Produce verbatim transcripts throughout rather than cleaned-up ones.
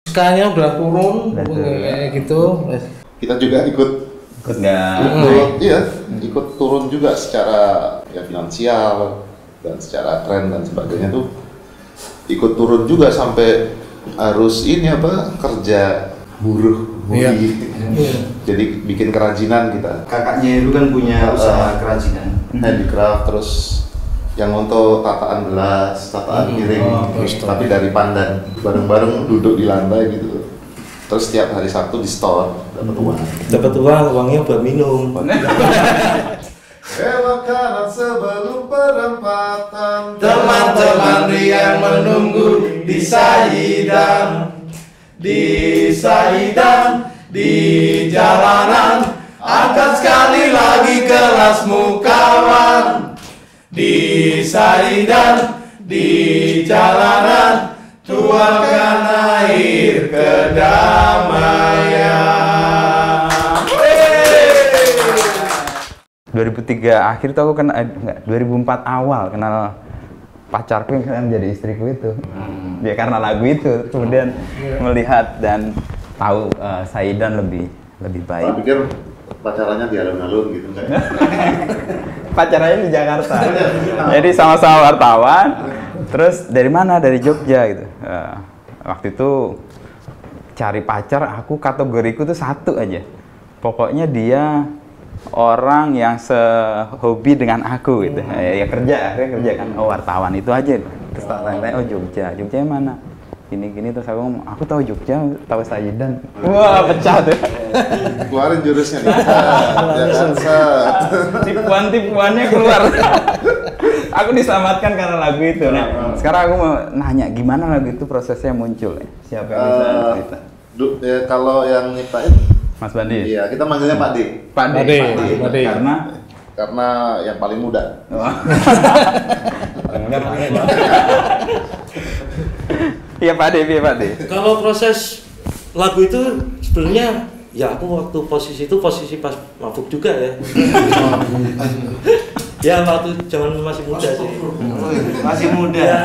Skanya udah turun, kayak gitu. Kita juga ikut ikut nggak? Ikut, iya, ikut turun juga secara ya finansial dan secara tren dan sebagainya tuh ikut turun juga sampai harus ini apa kerja buruh, iya. Jadi bikin kerajinan kita. Kakaknya itu kan punya usaha kerajinan, handicraft, terus yang untuk tataan gelas, tataan piring, oh, tapi dari pandan, bareng-bareng duduk di lantai gitu. Terus setiap hari Sabtu di store dapat uang. Dapat uang, uangnya buat minum. Belok kanan sebelum perempatan. Teman-teman yang menunggu di Saidan, di Saidan, di jalanan. Angkat sekali lagi kelasmu kawan. Di Saidan, di jalanan, tuangkan air kedamaian. dua ribu tiga akhir tuh aku kenal, enggak, dua ribu empat awal kenal pacarku yang kan jadi istriku itu. Hmm. Ya karena lagu itu, kemudian yeah. melihat dan tahu uh, Saidan lebih lebih baik. Saya pikir pacarannya di alun-alun gitu enggak? Pacarannya di Jakarta. Jadi sama-sama wartawan. Terus dari mana? Dari Jogja gitu. Uh, waktu itu cari pacar, aku kategoriku tuh satu aja. Pokoknya dia orang yang sehobi dengan aku gitu. Hmm. Ya, ya kerja, akhirnya kerja kan. Oh wartawan itu aja. Terus tak tanya, oh Jogja. Jogja mana? Gini-gini terus aku ngomong, aku tahu Jogja, tahu Saidan. Wah, pecah tuh. Keluarin jurusnya nih. Tipuan-tipuannya keluar. Aku diselamatkan karena lagu itu. Nah, sekarang aku mau nanya gimana lagu itu prosesnya muncul ya? Siapa yang bisa uh, cerita? Ya, kalau yang nyiptain Mas Bandi. Iya, kita manggilnya Pak D. Pak D. Pak D. Karena karena yang paling muda. Paling muda Pak D. Iya Pak D, iya Pak D. Kalau proses lagu itu sebenarnya ya aku waktu posisi itu posisi pas mabuk juga ya. Ya waktu zaman masih muda sih. Masih muda. Ya,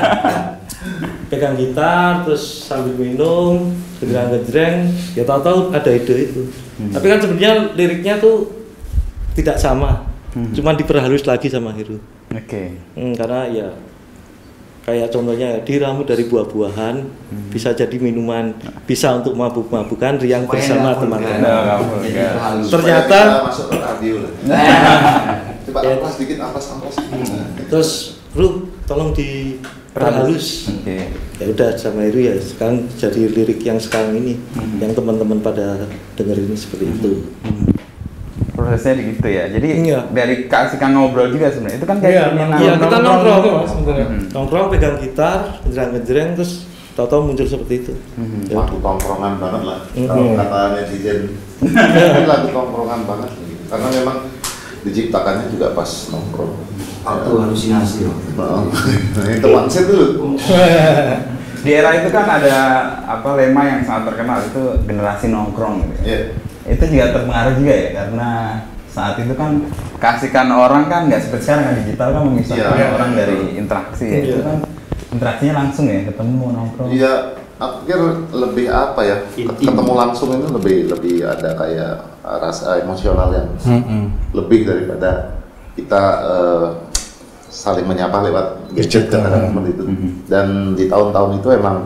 pegang gitar terus sambil minum, gejreng-gejreng, ya tahu-tahu ada ide itu. Hmm. Tapi kan sebenarnya liriknya tuh tidak sama. Hmm. Cuman diperhalus lagi sama Heru. Oke. Okay. Hmm, karena ya kayak contohnya diramu dari buah-buahan, hmm. bisa jadi minuman, bisa untuk mabuk-mabukan riang bersama teman-teman. Nah, ternyata masuk ke radio lah. Coba ya, ampas dikit, ampas ampas. Terus, Bro, tolong di perhalus. Okay. Ya udah sama Heru ya. Sekarang jadi lirik yang sekarang ini, hmm. yang teman-teman pada dengerin seperti hmm. itu. Hmm. Prosesnya gitu ya. Jadi iya. dari kasihkan ngobrol juga sebenarnya. Itu kan kayak iya, iya, iya, kita nongkrong tuh Mas sebenarnya. Hmm. Nongkrong pegang gitar, ngejreng-ngejreng terus tahu-tahu muncul seperti itu. Hmm. Ya. Lagu tongkrongan banget lah. Hmm. Kalau kata netizen. Ini lagu tongkrongan banget gitu. Karena memang diciptakannya juga pas nongkrong. Waktu halusinasi loh. Nah, itu mindset dulu. Di era itu kan ada apa lema yang sangat terkenal itu generasi nongkrong gitu. Yeah. Itu juga terpengaruh juga ya karena saat itu kan kasihkan orang kan nggak seperti sekarang kan digital kan memisahkan yeah. orang dari interaksi ya. Yeah. Itu kan interaksinya langsung ya ketemu nongkrong. Iya, yeah, aku pikir lebih apa ya ketemu langsung itu lebih lebih ada kayak rasa emosional yang mm-hmm. lebih daripada kita uh, saling menyapa lewat gadget kadang-kadang seperti itu. Mm-hmm. Dan di tahun-tahun itu emang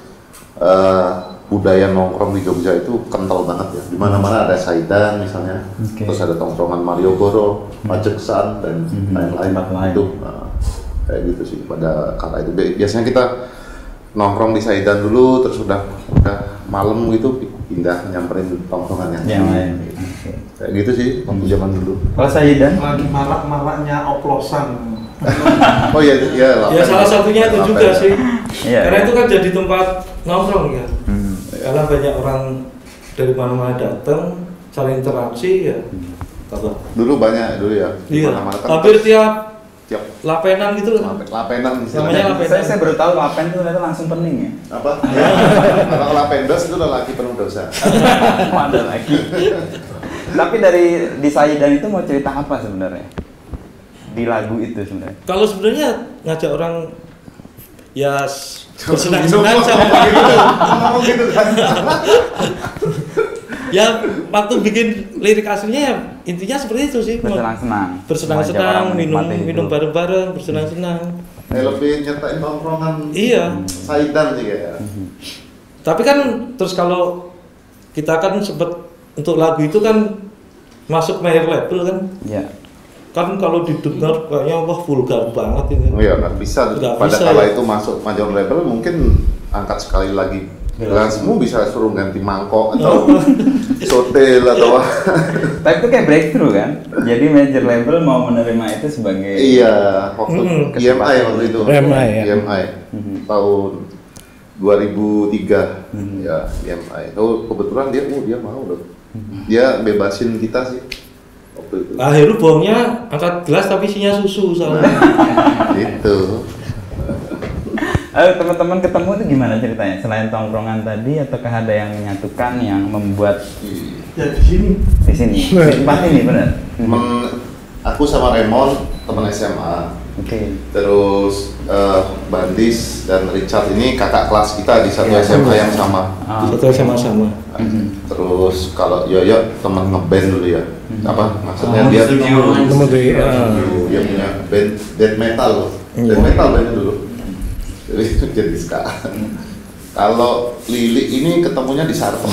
uh, budaya nongkrong di Jogja itu kental banget ya. Di mana-mana ada Saidan misalnya, okay. terus ada tongkrongan Mario Goro, Majeksan dan mm-hmm. lain-lain itu. Nah, kayak gitu sih pada kala itu. Biasanya kita nongkrong di Saidan dulu, terus udah udah malam gitu pindah nyamperin tongkrongan yang lain. Okay. Kayak gitu sih waktu zaman dulu. Kalau Saidan lagi marak-maraknya oplosan. Oh iya, iya. Ya salah satunya itu juga sih. Iya, karena iya. itu kan jadi tempat nongkrong ya. Hmm. Karena banyak orang dari mana-mana datang, saling interaksi ya. Hmm. Dulu banyak dulu ya. Iya. Kan hampir tiap tiap lapenan gitu. Lapenan namanya lapenan. Saya, saya baru tahu lapen itu ternyata langsung pening ya. Apa? Kalau lapendos itu lelaki penuh dosa. Ada lagi. Tapi dari di Saidan itu mau cerita apa sebenarnya? Di lagu itu sebenarnya? Kalau sebenarnya ngajak orang ya bersenang-senang sama gitu. Ngomong gitu kan. Ya waktu bikin lirik aslinya ya intinya seperti itu sih. Bersenang-senang. Bersenang-senang, Mengajak orang minum menikmati minum hidup. bareng-bareng, bersenang-senang. Eh, lebih nyatain tongkrongan. Iya. Saidan sih ya. Tapi kan terus kalau kita kan sempet untuk lagu itu kan masuk major label kan. Ya. Kan kalau didengar kayaknya wah vulgar banget ini. Oh iya, nggak bisa. Nggak Pada bisa, kala ya. itu masuk major label mungkin angkat sekali lagi. Gelasmu bisa suruh ganti mangkok atau sotel atau Tapi itu kayak breakthrough kan? Jadi major label mau menerima itu sebagai iya waktu Hmm. I M I waktu itu. I M I, ya. I M I tahun dua ribu tiga ya I M I. Oh kebetulan dia, oh dia mau loh. Dia bebasin kita sih waktu itu. Akhirnya bohongnya angkat gelas tapi isinya susu soalnya. Gitu. Lalu teman-teman ketemu itu gimana ceritanya? Selain tongkrongan tadi, ataukah ada yang menyatukan yang membuat Ya di sini. di sini? Di tempat ini benar? Men, aku sama Raymond teman S M A. Oke. Terus eh, Bandis dan Richard ini kakak kelas kita di satu Iya. S M A yang sama. Ah, Satu sama-sama. Terus kalau Yoyo teman ngeband dulu ya. Apa maksudnya Oh, dia studio. Ketemu di ah. dia punya band death metal loh. Iya. Death metal bandnya dulu. Jadi itu jadi ska. Kalau Lili ini ketemunya di Sarkem.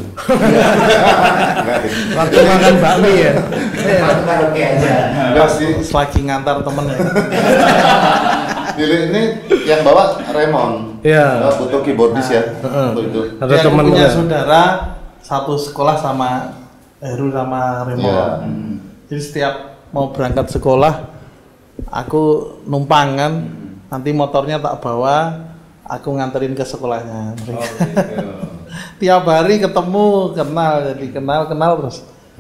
Enggak gitu. Waktu makan bakmi ya. Karaoke aja. Enggak sih. Lagi ngantar temen ya. Lili ini yang bawa Raymond. Iya. Oh, butuh keyboardis ya. Heeh. Waktu itu. Ada Dia teman punya ya. saudara satu sekolah sama Heru sama Remo. Iya. Jadi setiap mau berangkat sekolah, aku numpang kan. Nanti motornya tak bawa, aku nganterin ke sekolahnya. Oh, gitu. Tiap hari ketemu, kenal, jadi kenal kenal terus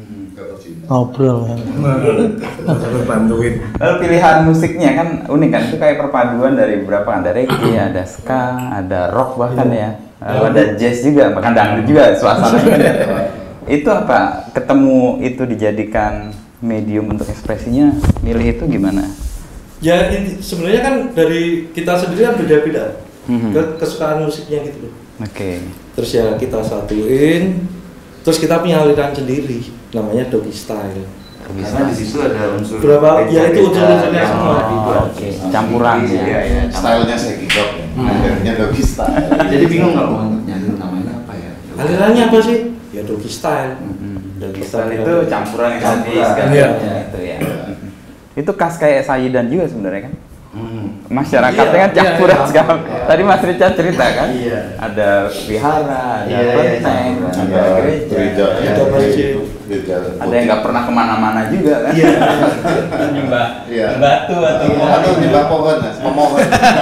ngobrol kan. bantuin. Lalu pilihan musiknya kan unik kan? Itu kayak perpaduan dari beberapa kan? Ada reggae, ada ska, ada rock bahkan ya. Lalu ada jazz juga, bahkan dangdut juga suasananya kan ya. Itu apa? Ketemu itu dijadikan medium untuk ekspresinya, milih itu gimana? Ya inti- sebenarnya kan dari kita sendiri kan beda-beda. Mhm. Ke- kesukaan musiknya gitu loh. Oke. Terus ya kita satuin, terus kita punya aliran sendiri, namanya doggy style. Karena di situ ada unsur Berapa- ya itu beda-beda unsur-unsurnya yang semua. dibuat. Oke, campuran ya. Iya, iya. Stylenya saya gigok ya. Akhirnya doggy style. Jadi bingung kalau mau nyari namanya apa ya. Alirannya apa sih? Ya doggy style. Mhm. Doggy Style style itu campuran Campuran. gadis kan Iya. itu ya. Itu khas kayak Sayidan juga sebenarnya kan? Hmm. Masyarakatnya Iya, kan campuran iya, iya. sekali. Tadi Mas Richard cerita kan? Iya. Ada wihara, ada Iya, iya, kelenteng, campuran. ada Ada gereja, gereja, ya, ada masjid. gereja. ada yang nggak pernah kemana-mana juga kan? Iya. Nyembah Iya. batu atau Atau di bawah pohon, Mas. Memohon.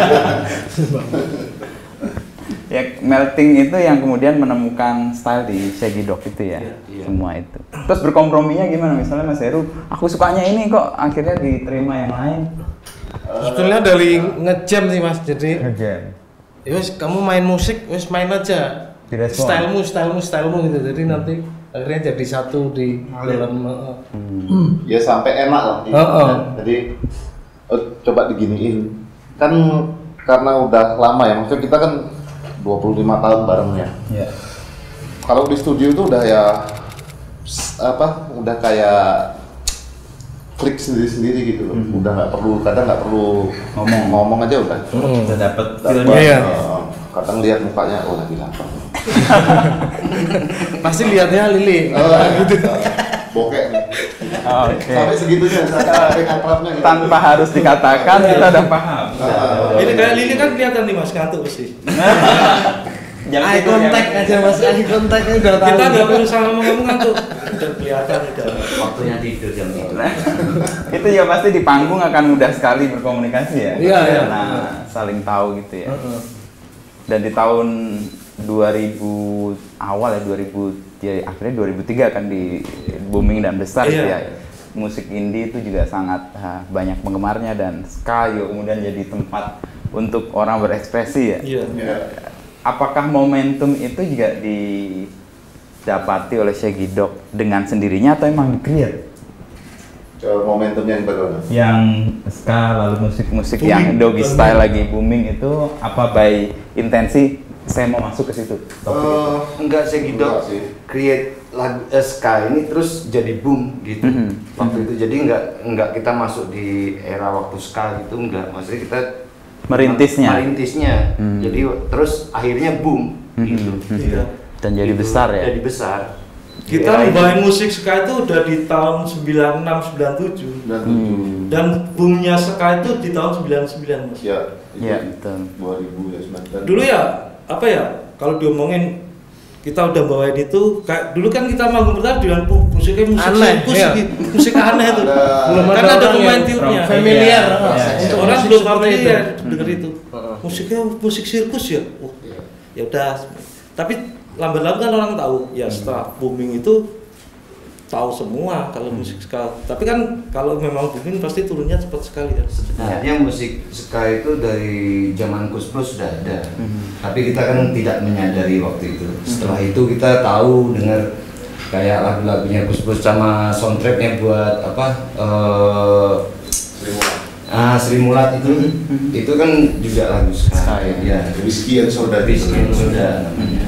ya melting itu yang kemudian menemukan style di Shaggy Dog itu ya, Iya, iya. semua itu. Terus berkomprominya gimana? Misalnya Mas Heru, aku sukanya ini kok akhirnya diterima yang lain. Sebetulnya dari ngejam sih mas, jadi Oke. ya wes kamu main musik, wes main aja. Direspon. Stylemu, stylemu, stylemu gitu. Jadi nanti akhirnya jadi satu di dalam. uh, Ya sampai enak lah. Heeh. Jadi oh, coba diginiin. Kan karena udah lama ya, maksudnya kita kan dua puluh lima tahun bareng ya. Iya. Kalau di studio itu udah ya s- apa? Udah kayak klik sendiri-sendiri gitu loh. Udah nggak perlu, kadang nggak perlu Ngomong. ngomong aja udah. Udah dapet Dapat, feelnya. Iya. eh, kadang lihat mukanya, oh lagi lapar. Pasti lihatnya Lili. Oh, gitu. Bokek nih. Oke. Sampai segitunya, sampai akrabnya gitu. Tanpa harus dikatakan kita udah paham. Ah, Ini kayak Lili kan kelihatan nih mas ngantuk pasti. Jangan Eye tidur ya, contact Mas. aja mas, eye contactnya udah tahu. Kita nggak perlu sama ngomong ngantuk. Udah kelihatan udah. Waktunya tidur jam tidur. Itu ya pasti di panggung akan mudah sekali berkomunikasi ya. Iya, iya. Nah, saling tahu gitu ya. Dan di tahun dua ribu awal ya dua ribu ya akhirnya dua ribu tiga kan di booming dan besar gitu Iya. ya. Musik indie itu juga sangat ah, banyak penggemarnya dan ska juga kemudian jadi tempat untuk orang berekspresi ya. Iya. Ya. Apakah momentum itu juga didapati oleh Shaggy Dog dengan sendirinya atau emang di-create? momentumnya yang bagaimana? Yang ska lalu musik-musik yang doggy style lagi booming itu apa by intensi saya mau masuk ke situ? Uh, enggak sih gitu. Enggak sih. Create lagu uh, ska ini terus jadi boom gitu. Mm-hmm. Waktu itu jadi enggak enggak kita masuk di era waktu ska gitu enggak. Maksudnya kita merintisnya. Merintisnya. Mm. Jadi terus akhirnya boom gitu. Mm-hmm. Iya. Dan jadi Gitu, besar ya. Jadi besar. Kita Di era ngebawain itu. musik ska itu udah di tahun sembilan puluh enam sembilan puluh tujuh. Dan Hmm. Dan boomnya ska itu di tahun sembilan puluh sembilan, Mas. ya, itu Iya, betul. dua ribu ya sembilan belas. Dulu ya, apa ya? Kalau diomongin kita udah bawain itu kayak dulu kan kita manggung pertama dengan pu- musiknya musik Aneh, sirkus, iya. gitu. Musik aneh itu. Ada- Belum Kan ada ada orang pemain yang tiupnya. familiar. Iya, ah. iya, iya. Orang Musik belum seperti itu. familiar denger itu. Heeh. Musiknya musik sirkus ya. Oh, Iya. ya udah. Tapi lambat-lambat kan orang tahu ya setelah booming itu tahu semua kalau musik ska. Tapi kan kalau memang booming pasti turunnya cepat sekali ya. Sebenarnya musik ska itu dari zaman Kus Plus sudah ada, tapi kita kan tidak menyadari waktu itu. Setelah itu kita tahu dengar kayak lagu-lagunya Kus Plus sama soundtracknya buat apa? eh ah Sri Mulat itu, itu kan juga lagu ska ya. Ya. Whiskey and Soda. Whiskey and Soda namanya.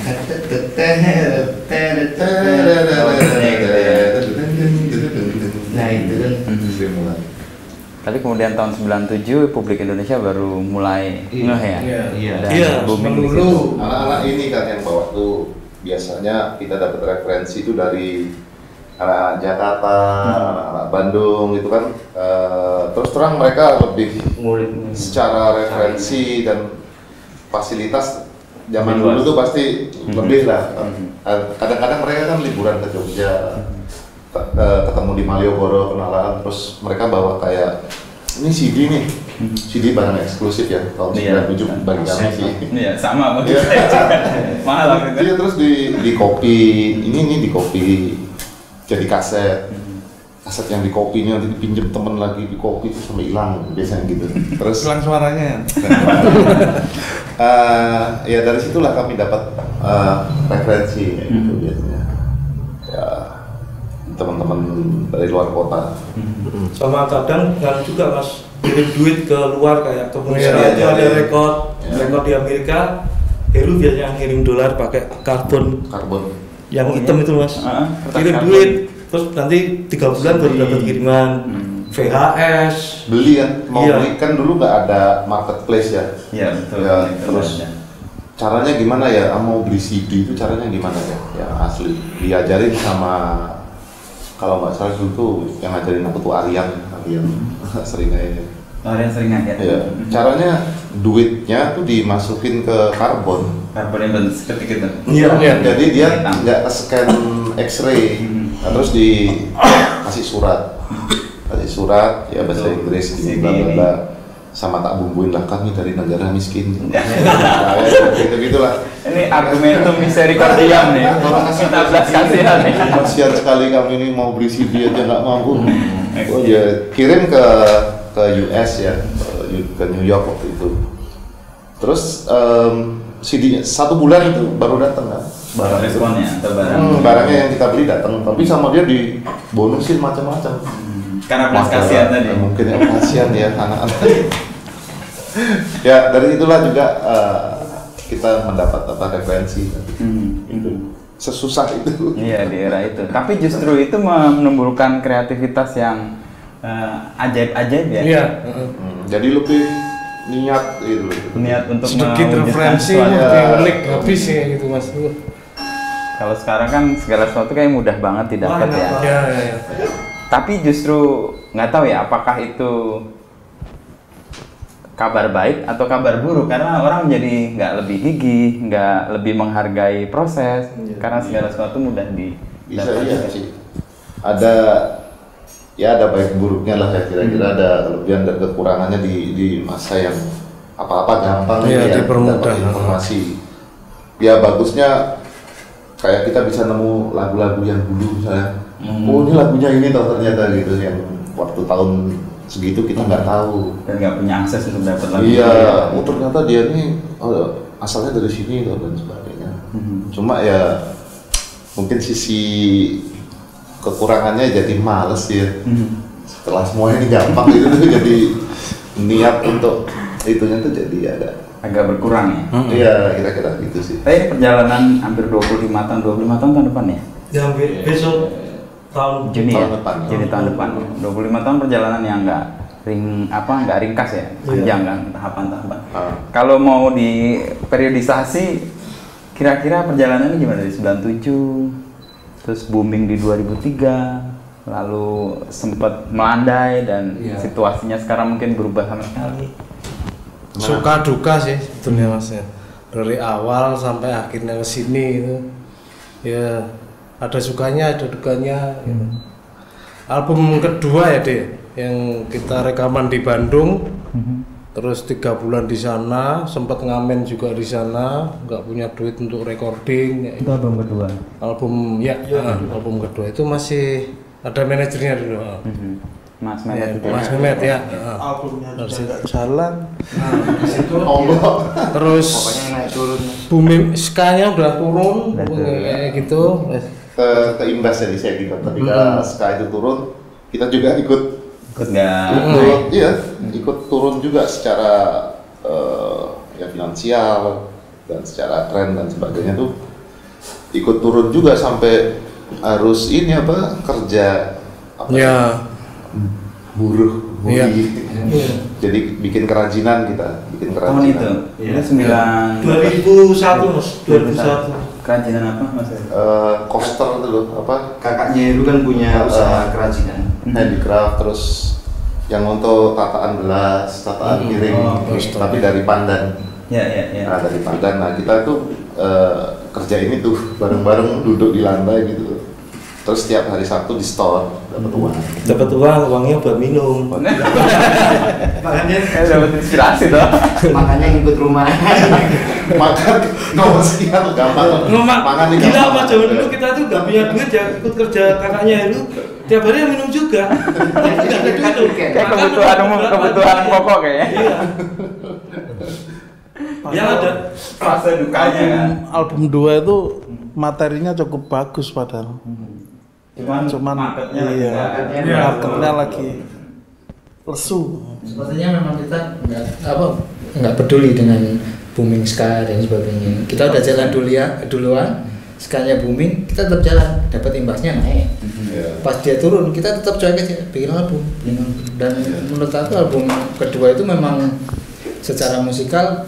Nah itu kan. Sri Mulat. Tapi kemudian tahun sembilan puluh tujuh Publik Indonesia baru mulai Iya. ngeh ya. Iya. Iya. Dan Iya, booming di dulu. situ. Anak-anak ini kan yang bawa tuh biasanya kita dapat referensi itu dari anak Jakarta, anak Bandung gitu kan. Eh, terus terang mereka lebih Ngulik secara referensi dan fasilitas zaman Lebih dulu luas. tuh pasti Mhm. lebih lah. Mhm. Eh, Kadang-kadang mereka kan liburan ke Jogja, ke- ke- ketemu di Malioboro kenalan, terus mereka bawa kayak ini C D nih, C D barang eksklusif ya tahun Iya. sembilan puluh tujuh bagi kami sih. Iya, sama bagi Iya. saya juga. Mahal waktu itu. Iya, terus di di copy ini nih di copy jadi kaset. Kaset yang di copy ini nanti dipinjem temen lagi di copy itu sampai hilang biasanya gitu. Terus Hilang suaranya. eh, ya dari situlah kami dapat eh, referensi kayak gitu biasanya. Ya teman-teman dari luar kota. Sama kadang kan juga Mas kirim duit ke luar kayak ke Indonesia Iya, itu iya, ada iya. rekod, Iya. rekod di Amerika. Heru biasanya ngirim dolar pakai karbon Karbon. yang Oh, hitam iya? itu Mas. Heeh, kertas Kirim karbon. duit, terus nanti tiga bulan baru Beli. dapat kiriman. Hmm. V H S. Beli kan, mau Iya. beli kan dulu nggak ada marketplace ya. Iya, betul. Ya, Itu terus ada. caranya gimana ya? Ah, mau beli C D itu caranya gimana ya? Ya asli diajarin sama kalau nggak salah dulu tuh yang ngajarin aku tuh Aryan, Aryan sering aja. Oh, yang sering aja. Ya, caranya duitnya tuh dimasukin ke karbon. Karbon yang bentuk seketik itu. Iya. Jadi dia Hitam. nggak scan X-ray, nah, terus dikasih surat, kasih surat ya bahasa Betul. Inggris C D gini bla bla ini. bla. Sama tak bumbuin lah kami dari negara miskin. Ya. Nah, ya, gitu gitulah. Ini argumentum misericordiam nih. Kita belas kasihan nih. Kasihan sekali kami ini mau beli C D aja nggak mampu. Hmm. Oh ya kirim ke ke U S ya, ke New York waktu itu. Terus em, C D-nya satu bulan itu baru datang kan. Barang responnya atau barang. Hmm, barangnya yang kita beli datang, tapi sama dia dibonusin macam-macam. Karena belas kasihan tadi. Mungkin ya kasihan ya anak-anak. Ya dari itulah juga eh, kita mendapat apa referensi. Hmm. Itu sesusah itu. Iya di era itu. Tapi justru itu menimbulkan kreativitas yang eh, ajaib-ajaib ya. Iya. Hmm, jadi lebih niat gitu. Niat untuk Sedikit mewujudkan referensi sesuatu. lebih Ya. unik habis ya gitu Mas. Kalau sekarang kan segala sesuatu kayak mudah banget didapat Wah, ya. enak Ya, ya, ya. Tapi justru nggak tahu ya apakah itu kabar baik atau kabar buruk karena orang menjadi nggak lebih gigih, nggak lebih menghargai proses karena segala sesuatu mudah di Bisa dapat. iya sih. Ada ya ada baik buruknya lah ya kira-kira ada kelebihan dan kekurangannya di di masa yang apa-apa gampang Iya, ya dipermudah. dapat informasi. Ya bagusnya kayak kita bisa nemu lagu-lagu yang dulu misalnya. Hmm. Oh ini lagunya ini toh ternyata gitu yang waktu tahun segitu kita nggak tahu. Dan nggak punya akses untuk dapat lagu. Iya, oh ternyata dia nih oh, asalnya dari sini loh dan sebagainya. Mhm. Cuma ya mungkin sisi kekurangannya jadi males ya. Hmm. Setelah semuanya ini gampang itu tuh jadi niat untuk itunya tuh jadi ada Agak berkurang ya. iya kira-kira gitu sih. Tapi perjalanan hampir dua puluh lima tahun, dua puluh lima tahun tahun depan ya? Ya be- besok tahun Juni Tahun ya? depan. Juni tahun depan. dua puluh lima tahun perjalanan yang enggak ring apa enggak ringkas ya, panjang kan tahapan-tahapan. Ah. Kalau mau di periodisasi kira-kira perjalanannya gimana dari sembilan puluh tujuh terus booming di dua ribu tiga lalu sempat melandai dan Iya. situasinya sekarang mungkin berubah sama sekali. Suka duka sih sebetulnya Mas ya. Dari awal sampai akhirnya ke sini itu ya ada sukanya, ada dukanya gitu. Album kedua ya deh yang kita rekaman di Bandung. Terus tiga bulan di sana, sempat ngamen juga di sana, nggak punya duit untuk recording. Ya, Itu album kedua. album ya, ah, album kedua itu masih ada manajernya dulu. ah. Mas Ya, Mehmet itu. Mas Mehmet ya. ah. Albumnya juga nggak jalan. Nah, di situ Allah. terus Pokoknya naik turun. booming ska-nya udah turun, Udah turun. kayak gitu. Ke keimbas dari saya gitu. Ketika ska itu turun, kita juga ikut Ikut nggak? ikut iya ikut turun juga secara eh, ya finansial dan secara tren dan sebagainya tuh ikut turun juga sampai harus ini apa kerja apa Ya, buruh Iya. buruh. Jadi bikin kerajinan kita bikin Tahun kerajinan itu? Itu sembilan. dua ribu satu Mas, dua ribu satu. Kerajinan apa Mas? Eh, coaster itu loh apa Kakaknya itu kan punya Uh, usaha kerajinan. handicraft terus yang untuk tataan gelas tataan piring Oh, coaster. tapi dari pandan. Ya ya ya. Nah dari Pandan, nah kita tuh eh, kerja ini tuh bareng-bareng duduk di lantai gitu. Terus setiap hari Sabtu di store dapat uang. Dapat uang, uangnya buat minum. Makanya Saya dapat inspirasi tuh. makanya ngikut rumah. Makan nomor sekian gampang. Ngemak, Makan nih gila gampang. Mas, zaman dulu kita tuh gak punya duit ya, ikut kerja kakaknya itu tiap hari minum juga. Gak ada duit tuh. Kayak Makan kebutuhan cuma umum, berapa kebutuhan duit. pokok kayaknya. Iya. Yang ada Fase dukanya kan. Album dua itu materinya cukup bagus padahal. Cuman Cuman marketnya lagi iya, nggak- marketnya lagi lesu. Sepertinya memang kita nggak apa nggak peduli dengan booming ska dan sebagainya. Kita udah jalan dulu ya duluan, skanya booming, kita tetap jalan, dapat imbasnya naik. Iya. Pas dia turun, kita tetap cuek aja, bikin album. Dan menurut aku album kedua itu memang secara musikal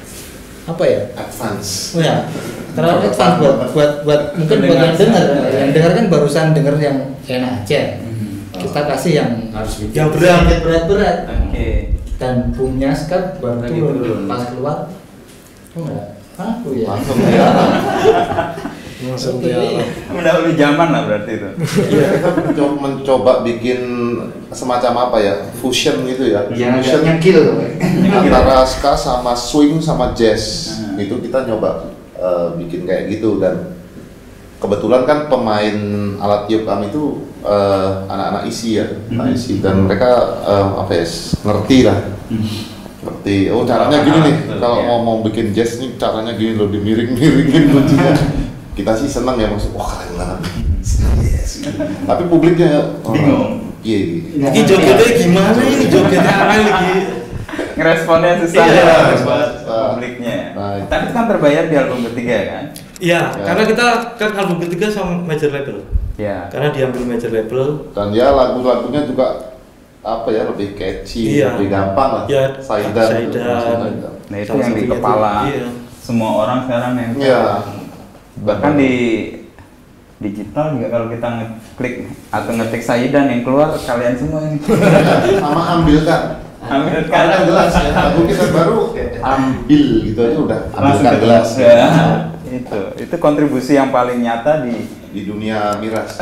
apa ya? Advance. Oh ya, terlalu advance buat buat buat mungkin buat yang dengar, yang dengar kan barusan dengar yang enak aja. Kita kasih yang harus yang berat. berat-berat. Oke. Dan boomnya sekat baru Lagi turun. turun. Pas keluar oh enggak aku ya Langsung ya. langsung Oke. dia. Mendahului zaman lah berarti itu. Iya, kita mencoba, mencoba bikin semacam apa ya, fusion gitu ya. Yang Fusion agak nyekil. antara ska sama swing sama jazz. Hmm. Itu kita nyoba eh, bikin kayak gitu dan kebetulan kan pemain alat tiup kami itu eh, anak-anak isi ya, anak isi dan mereka eh, apa ya, ngerti lah. Ngerti, oh caranya gini nih, Betul, kalau ya. mau mau bikin jazz nih caranya gini loh, dimiring-miringin kuncinya. Kita sih senang ya, maksud wah keren banget. Yes. Tapi publiknya oh, Bingung. Iya. iya. Ini jogetnya gimana ini jogetnya apa lagi? Ngeresponnya susah Iya, ya susah. buat publiknya. Nah, itu. Tapi itu kan terbayar di album ketiga kan? Iya, Ya. karena kita kan album ketiga sama major label. Ya. Karena diambil major label. Dan ya lagu-lagunya juga apa ya, lebih catchy, Iya. lebih gampang lah. Ya, Saidan. Saidan. Nah itu Salah yang di satunya kepala tuh, iya. semua orang sekarang yang Iya. bahkan di digital juga kalau kita ngeklik atau ngetik Saidan yang keluar kalian semua ini Sama ambilkan. ambil Karena kan gelas ya, lagu kita baru ambil gitu aja udah langsung ambilkan gelas. ya. itu itu kontribusi yang paling nyata di Di dunia miras.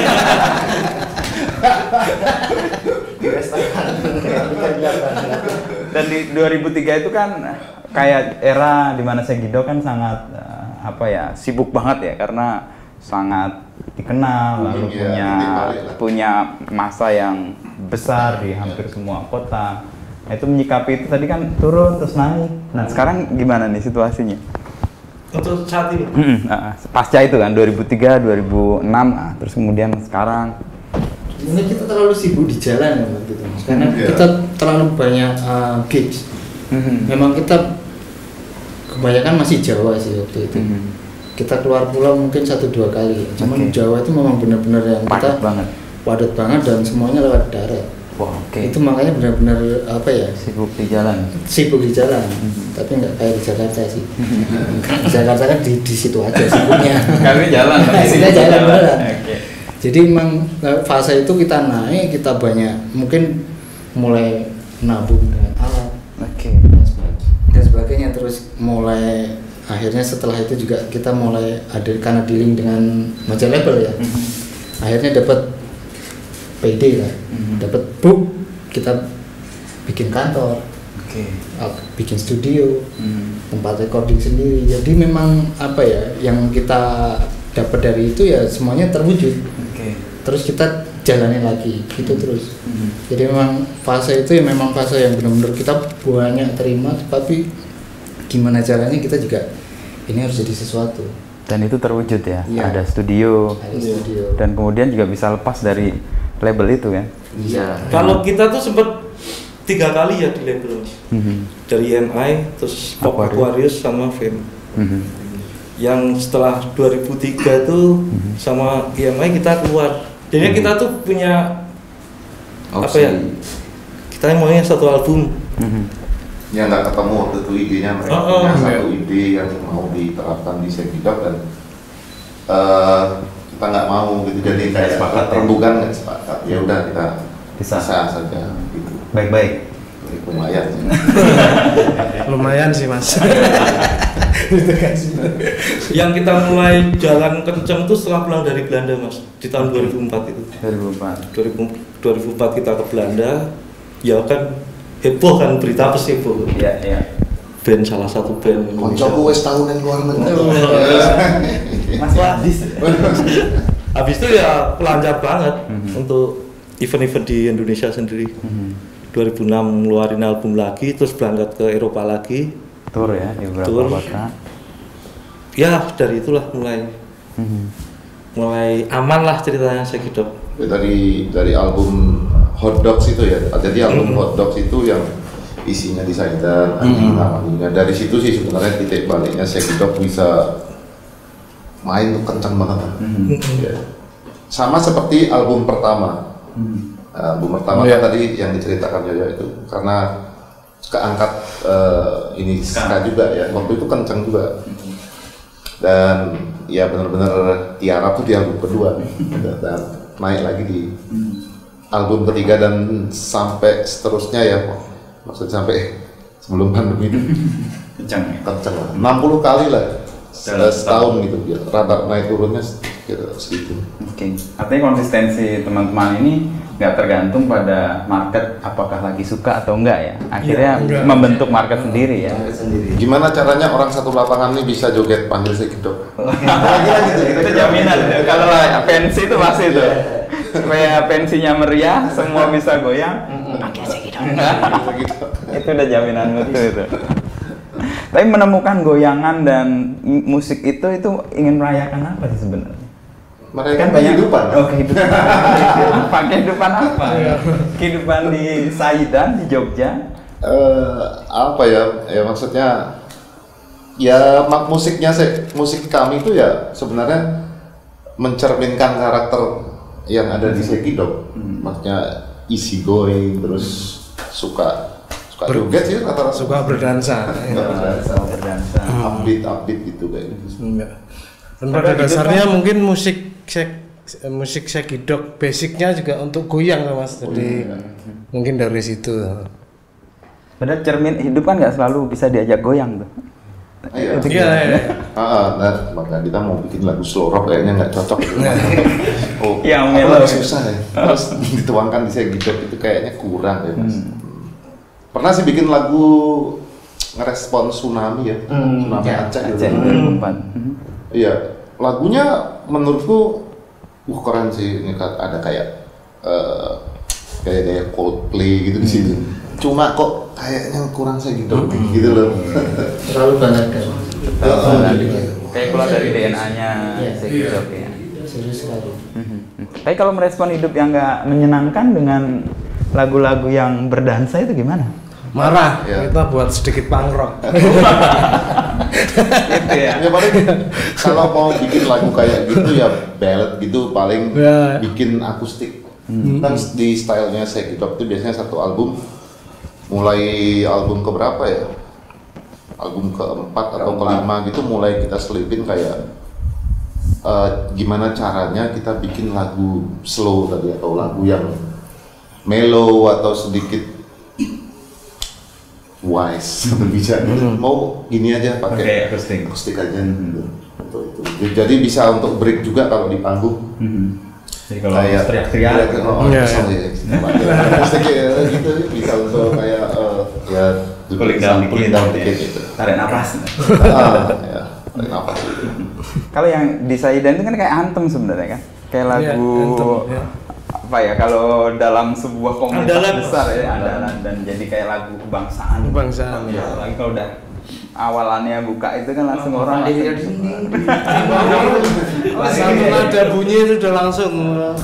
dan di dua ribu tiga itu kan kayak era dimana Segido kan sangat eh, apa ya sibuk banget ya karena sangat dikenal lalu Iya, punya titik balik lah. punya masa yang besar di hampir semua kota. Nah, itu menyikapi itu tadi kan turun terus naik. Nah sekarang gimana nih situasinya? Untuk saat ini. Mm-mm, uh, pasca itu kan dua ribu tiga, dua ribu enam, uh, terus kemudian sekarang. Mungkin kita terlalu sibuk di jalan ya waktu itu, Mas. Karena Yeah. kita terlalu banyak uh, gigs. Mm-hmm. Memang kita kebanyakan masih Jawa sih waktu itu. Mm-hmm. Kita keluar pulau mungkin satu dua kali. Cuman Oke. Jawa itu memang benar-benar yang Padat kita banget. padat banget dan semuanya lewat darat. Wah, oke. Itu makanya benar-benar apa ya? Sibuk di jalan. Sibuk di jalan. Tapi nggak kayak di Jakarta sih. Di Jakarta kan di, di situ aja sibuknya. Kami jalan. Kita jalan beneran. Oke. Jadi memang fase itu kita naik, kita banyak mungkin mulai nabung dengan alat Oke. dan sebagainya, terus mulai akhirnya setelah itu juga kita mulai ada karena dealing dengan major label ya. Mhm. Akhirnya dapat P D lah, Mhm. dapat book, kita bikin kantor, Oke. uh, bikin studio, Mhm. tempat recording sendiri. Jadi memang apa ya yang kita dapat dari itu ya semuanya terwujud. Oke. Terus kita jalanin lagi gitu terus. Mhm. Jadi memang fase itu ya memang fase yang benar-benar kita banyak terima, tapi gimana caranya kita juga ini harus jadi sesuatu. Dan itu terwujud ya. Iya. Ada studio Ada studio. dan kemudian juga bisa lepas dari label itu kan. Iya. Kalau kita tuh sempat tiga kali ya di label. Mhm. Dari E M I, terus Pop Aquarius. Aquarius sama Fame. Mhm. Yang setelah dua ribu tiga tuh sama E M I kita keluar. Jadi kita tuh punya apa Opsi. ya? Kita maunya satu album. Mhm. yang nggak ketemu waktu itu idenya mereka Oh, oh, punya iya. satu ide yang mau diterapkan di Segidok dan eh, kita nggak mau gitu jadi kayak Sepakat, ya? rembukan nggak sepakat ya udah kita Bisa. bisa saja gitu. Baik-baik. Jadi lumayan sih. Lumayan sih mas. Yang kita mulai jalan kenceng tuh setelah pulang dari Belanda mas, di tahun dua ribu empat itu. dua ribu empat. dua ribu empat kita ke Belanda, ya kan heboh kan berita pasti heboh. Iya, iya. Band salah satu band Indonesia. Koncoku wes tahunan luar negeri. Mas Wadis. Habis itu ya pelancar banget Mhm. untuk event-event di Indonesia sendiri. Mhm. dua ribu enam ngeluarin album lagi, terus berangkat ke Eropa lagi. Tur ya di beberapa Tur. kota. Ya dari itulah mulai Mhm. mulai aman lah ceritanya Segidok. dari dari album Hot Dogs itu ya, jadi album Mhm. Hot Dogs itu yang isinya desainer, Mhm. namanya dari situ sih sebenarnya titik baliknya Segidok bisa main tuh kencang banget. Mhm. Ya. Sama seperti album pertama. Mhm. Album pertama Iya. kan tadi yang diceritakan Yoyo itu karena keangkat eh, ini ska juga ya, waktu itu kencang juga. Dan ya benar-benar Tiara tuh di album kedua dan naik lagi di album ketiga dan sampai seterusnya ya, maksudnya sampai sebelum pandemi itu Kencang ya. kencang lah, enam puluh kali lah Dalam setahun gitu ya, rata naik turunnya kira segitu. Oke. Artinya konsistensi teman-teman ini nggak tergantung pada market apakah lagi suka atau enggak ya. Akhirnya Iya, enggak. membentuk market sendiri ya. Sendiri. Gimana caranya orang satu lapangan ini bisa joget panggil Segidok? Kira-kira gitu, Itu jaminan tuh. Kalau pensi itu pasti tuh. Supaya pensinya meriah, semua bisa goyang. Pakai Segidok. Itu udah jaminan mutu itu. Tapi menemukan goyangan dan m- musik itu itu ingin merayakan apa sih sebenarnya? Mereka banyak kehidupan. Oh, kehidupan. Apa? Kehidupan apa? Kehidupan di Saidan, di Jogja. Eh, apa ya? Ya maksudnya ya mak musiknya se- musik kami itu ya sebenarnya mencerminkan karakter yang ada di Segidok. Hmm. Maksudnya easy going, terus suka suka joget sih rata-rata. Suka berdansa. berdansa, Berdansa. upbeat upbeat gitu kayak gitu. Enggak. Dan pada dasarnya mungkin musik sek, musik Segidok basicnya juga untuk goyang lah mas. Jadi mungkin dari situ. Padahal cermin hidup kan nggak selalu bisa diajak goyang tuh. Iya. Iya, iya, iya. Ah, ah, nah, maka kita mau bikin lagu slow rock kayaknya nggak cocok. Gitu. Oh, Yang apa mellow. susah ya. Terus dituangkan di Segidok itu kayaknya kurang ya mas. Pernah sih bikin lagu ngerespon tsunami ya, tsunami ya, Aceh Aceh gitu. dua ribu empat. Mhm. Iya, lagunya menurutku uh keren sih. Ini ka- ada kayak eh, kayak kayak Coldplay gitu di situ. Cuma kok kayaknya kurang Segidok gitu loh. Terlalu banyak kan. Kayak keluar dari D N A-nya Shaggy Dog ya. Serius sekali. Tapi kalau merespon hidup yang nggak menyenangkan dengan lagu-lagu yang berdansa itu gimana? Marah, Ya. kita buat sedikit punk rock. Gitu ya. Ya paling kalau mau bikin lagu kayak gitu ya ballad gitu paling Ya. bikin akustik. Kan di stylenya Shaggy Dog itu biasanya satu album mulai album keberapa ya? Album keempat atau kelima gitu mulai kita selipin kayak eh, gimana caranya kita bikin lagu slow tadi atau lagu yang mellow atau sedikit wise bijak. Mau gini aja pakai Pakai akustik. akustik aja gitu. Untuk itu. Jadi bisa untuk break juga kalau di panggung. Jadi kalau Kayak teriak-teriak. oh, Iya, kosong iya. ya. Akustik ya gitu bisa untuk kayak eh, ya Cooling down dikit, cooling down ya. dikit gitu. Tarik nafas. Ah, ya, tarik nafas gitu. Kalau yang di Saidan itu kan kayak anthem sebenarnya kan, kayak Iya, lagu anthem, ya. apa ya kalau dalam sebuah komunitas Andalan. besar ya andalan dan jadi kayak lagu kebangsaan. Kebangsaan, ya. ya. Lagi kalau udah awalannya buka itu kan langsung Oh, orang dia- langsung- Satu nada bunyi itu udah langsung.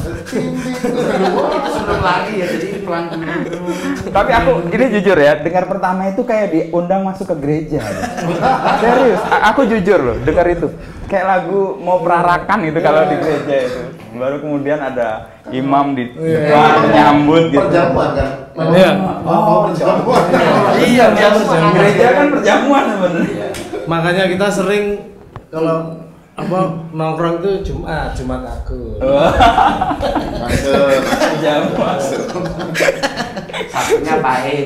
Sebelum lagi ya, jadi pelan dulu. Tapi aku ini jujur ya, dengar pertama itu kayak diundang masuk ke gereja. Serius, a- aku jujur loh, dengar itu. Kayak lagu mau perarakan itu kalau di gereja itu. Baru kemudian ada imam di depan nyambut gitu. Perjamuan kan? Iya. Oh, perjamuan. Iya, perjamuan. Gereja kan perjamuan sebenarnya. Makanya kita sering kalau apa nongkrong itu Jumat, Jumat aku. Masuk. Perjamuan. Satunya pahit.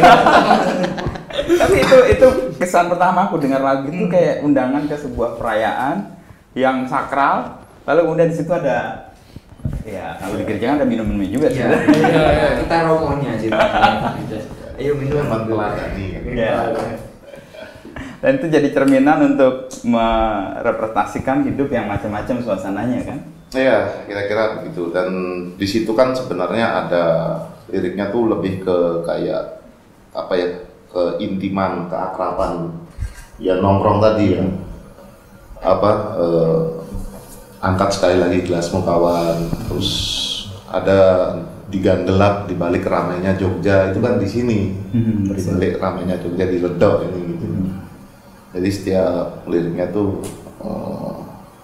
Tapi itu itu kesan pertama aku dengar lagu itu kayak undangan ke sebuah perayaan yang sakral. Lalu kemudian di situ ada ya kalau di gereja kan ada minum-minum juga sih. Iya, iya, iya. Kita romonya sih. Ayo minum. Emang teladani kan? Iya. Dan itu jadi cerminan untuk merepresentasikan hidup yang macam-macam suasananya kan. Iya, kira-kira begitu. Dan di situ kan sebenarnya ada liriknya tuh lebih ke kayak apa ya, keintiman, keakraban, ya nongkrong tadi ya. Apa eh, angkat sekali lagi gelasmu kawan. Terus ada di gang gelap di balik ramainya Jogja itu kan di sini. Hmm, Di balik ramainya Jogja di Ledok ini gitu. Jadi setiap liriknya tuh eh,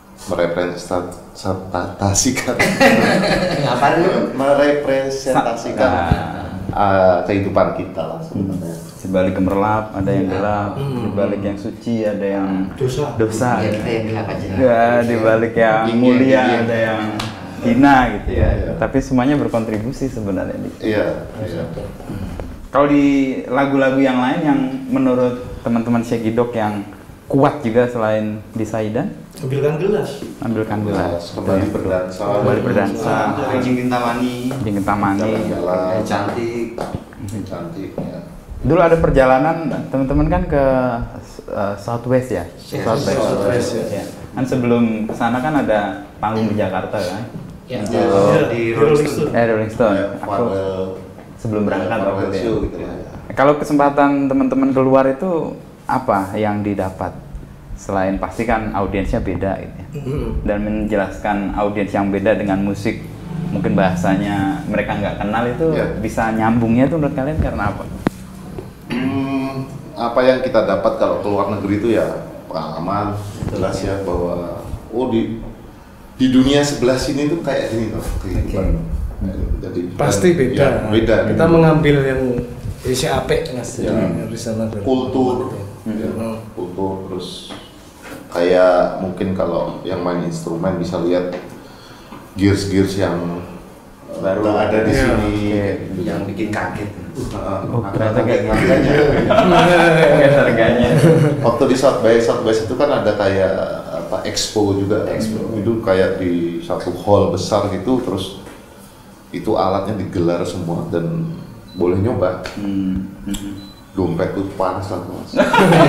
merepresentasikan Ngapain lu? merepresentasikan uh, kehidupan kita lah sebenarnya. Di balik gemerlap ada yang gelap, di balik yang suci ada yang Dosa. dosa. Ya, kita yang gelap aja. Ya, di balik yang Yin, mulia yin. ada yang hina gitu ya. Iya. Tapi semuanya berkontribusi sebenarnya. Iya, iya. Kalau di lagu-lagu yang lain yang menurut teman-teman Shaggy Dog yang kuat juga selain di Saidan, Ambilkan gelas. ambilkan gelas. Kembali berdansa. Kembali berdansa. Anjing Kintamani, Jingin Tamani. Jalan-jalan. eh, cantik. Cantik ya. Dulu ada perjalanan teman-teman kan ke uh, Southwest ya. Southwest. Southwest, Ya. Kan sebelum kesana kan ada panggung di Jakarta kan. Ya. Iya. Iya, di Rolling Rolling Stone. Eh Rolling Stone. Ya, Aku farewell- sebelum berangkat waktu farewell itu ya. show gitu ya. Kalau kesempatan teman-teman keluar itu apa yang didapat? Selain pasti kan audiensnya beda gitu ya. Dan menjelaskan audiens yang beda dengan musik mungkin bahasanya mereka nggak kenal itu Ya. bisa nyambungnya tuh menurut kalian karena apa? Hmm, apa yang kita dapat kalau keluar negeri itu ya pengalaman, jelas ya bahwa oh di di dunia sebelah sini tuh kayak gini loh kehidupan. Jadi Pasti dan- beda. ya, beda. Kita mengambil yang isi apik mas. Ya. Dari sana dari- kultur, ya, Hmm. kultur terus kayak mungkin kalau yang main instrumen bisa lihat gears-gears yang baru ada di Iya. sini. yang bikin kaget. Heeh. Oh, ternyata kayak gitu. Makanya Kayak harganya. waktu di South by Southwest itu kan ada kayak apa expo juga. Expo. Itu kayak di satu hall besar gitu terus itu alatnya digelar semua dan boleh nyoba. Hmm. hmm. Dompet tuh panas lah tuh mas.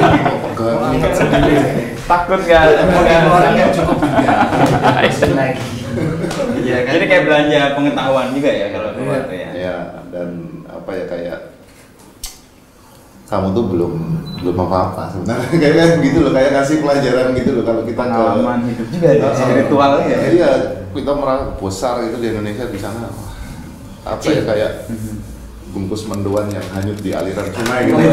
Takut nggak? Orang yang cukup juga. Lagi. Iya kan? Jadi kayak belanja pengetahuan juga ya kalau keluar tuh ya. Ya dan apa ya kayak kamu tuh belum belum apa-apa sebenarnya kayak gitu loh, kayak ngasih pelajaran gitu loh kalau kita ke pengalaman hidup juga ya, uh, spiritual ya. Iya, kita merasa besar gitu di Indonesia di sana. Wah, apa ya kayak bungkus mendoan yang hanyut di aliran sungai gitu.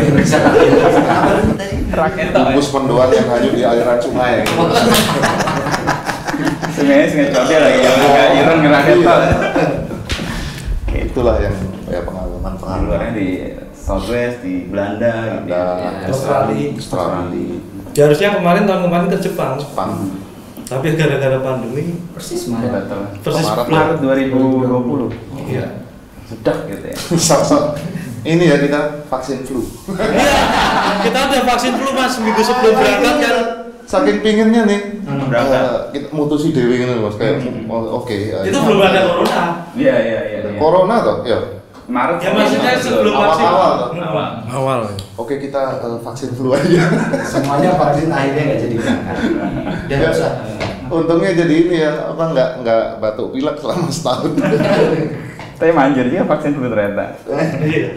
Bungkus mendoan yang hanyut di aliran sungai. Gitu. Sungainya sungai Condet lagi yang agak ireng ngeraketo. Itulah yang kayak pengalaman-pengalaman. Luarnya di Southwest, di Belanda, gitu. Ada Australia. Australia, Ya, harusnya kemarin tahun kemarin ke Jepang, Jepang. tapi gara-gara pandemi Persis Maret. Batal. persis Maret. Maret dua ribu dua puluh. Iya. Sudah gitu ya. So-so. Ini ya kita vaksin flu. Iya, kita udah vaksin dulu mas minggu sebelum berangkat kan. Saking pinginnya nih, Hmm, berangkat. eh, kita mutusi dewi gitu mas, kayak oh, oke. eh, Itu belum ada corona. Iya, iya, iya. iya. Corona toh, ya. Maret. Ya maksudnya sebelum vaksin. Awal-awal toh. Awal. Awal. Oke kita eh, vaksin flu aja. Semuanya vaksin akhirnya nggak jadi berangkat. Dan Ya, usah. untungnya jadi ini ya, apa nggak nggak batuk pilek selama setahun. Tapi manjur juga vaksin flu ternyata. Iya.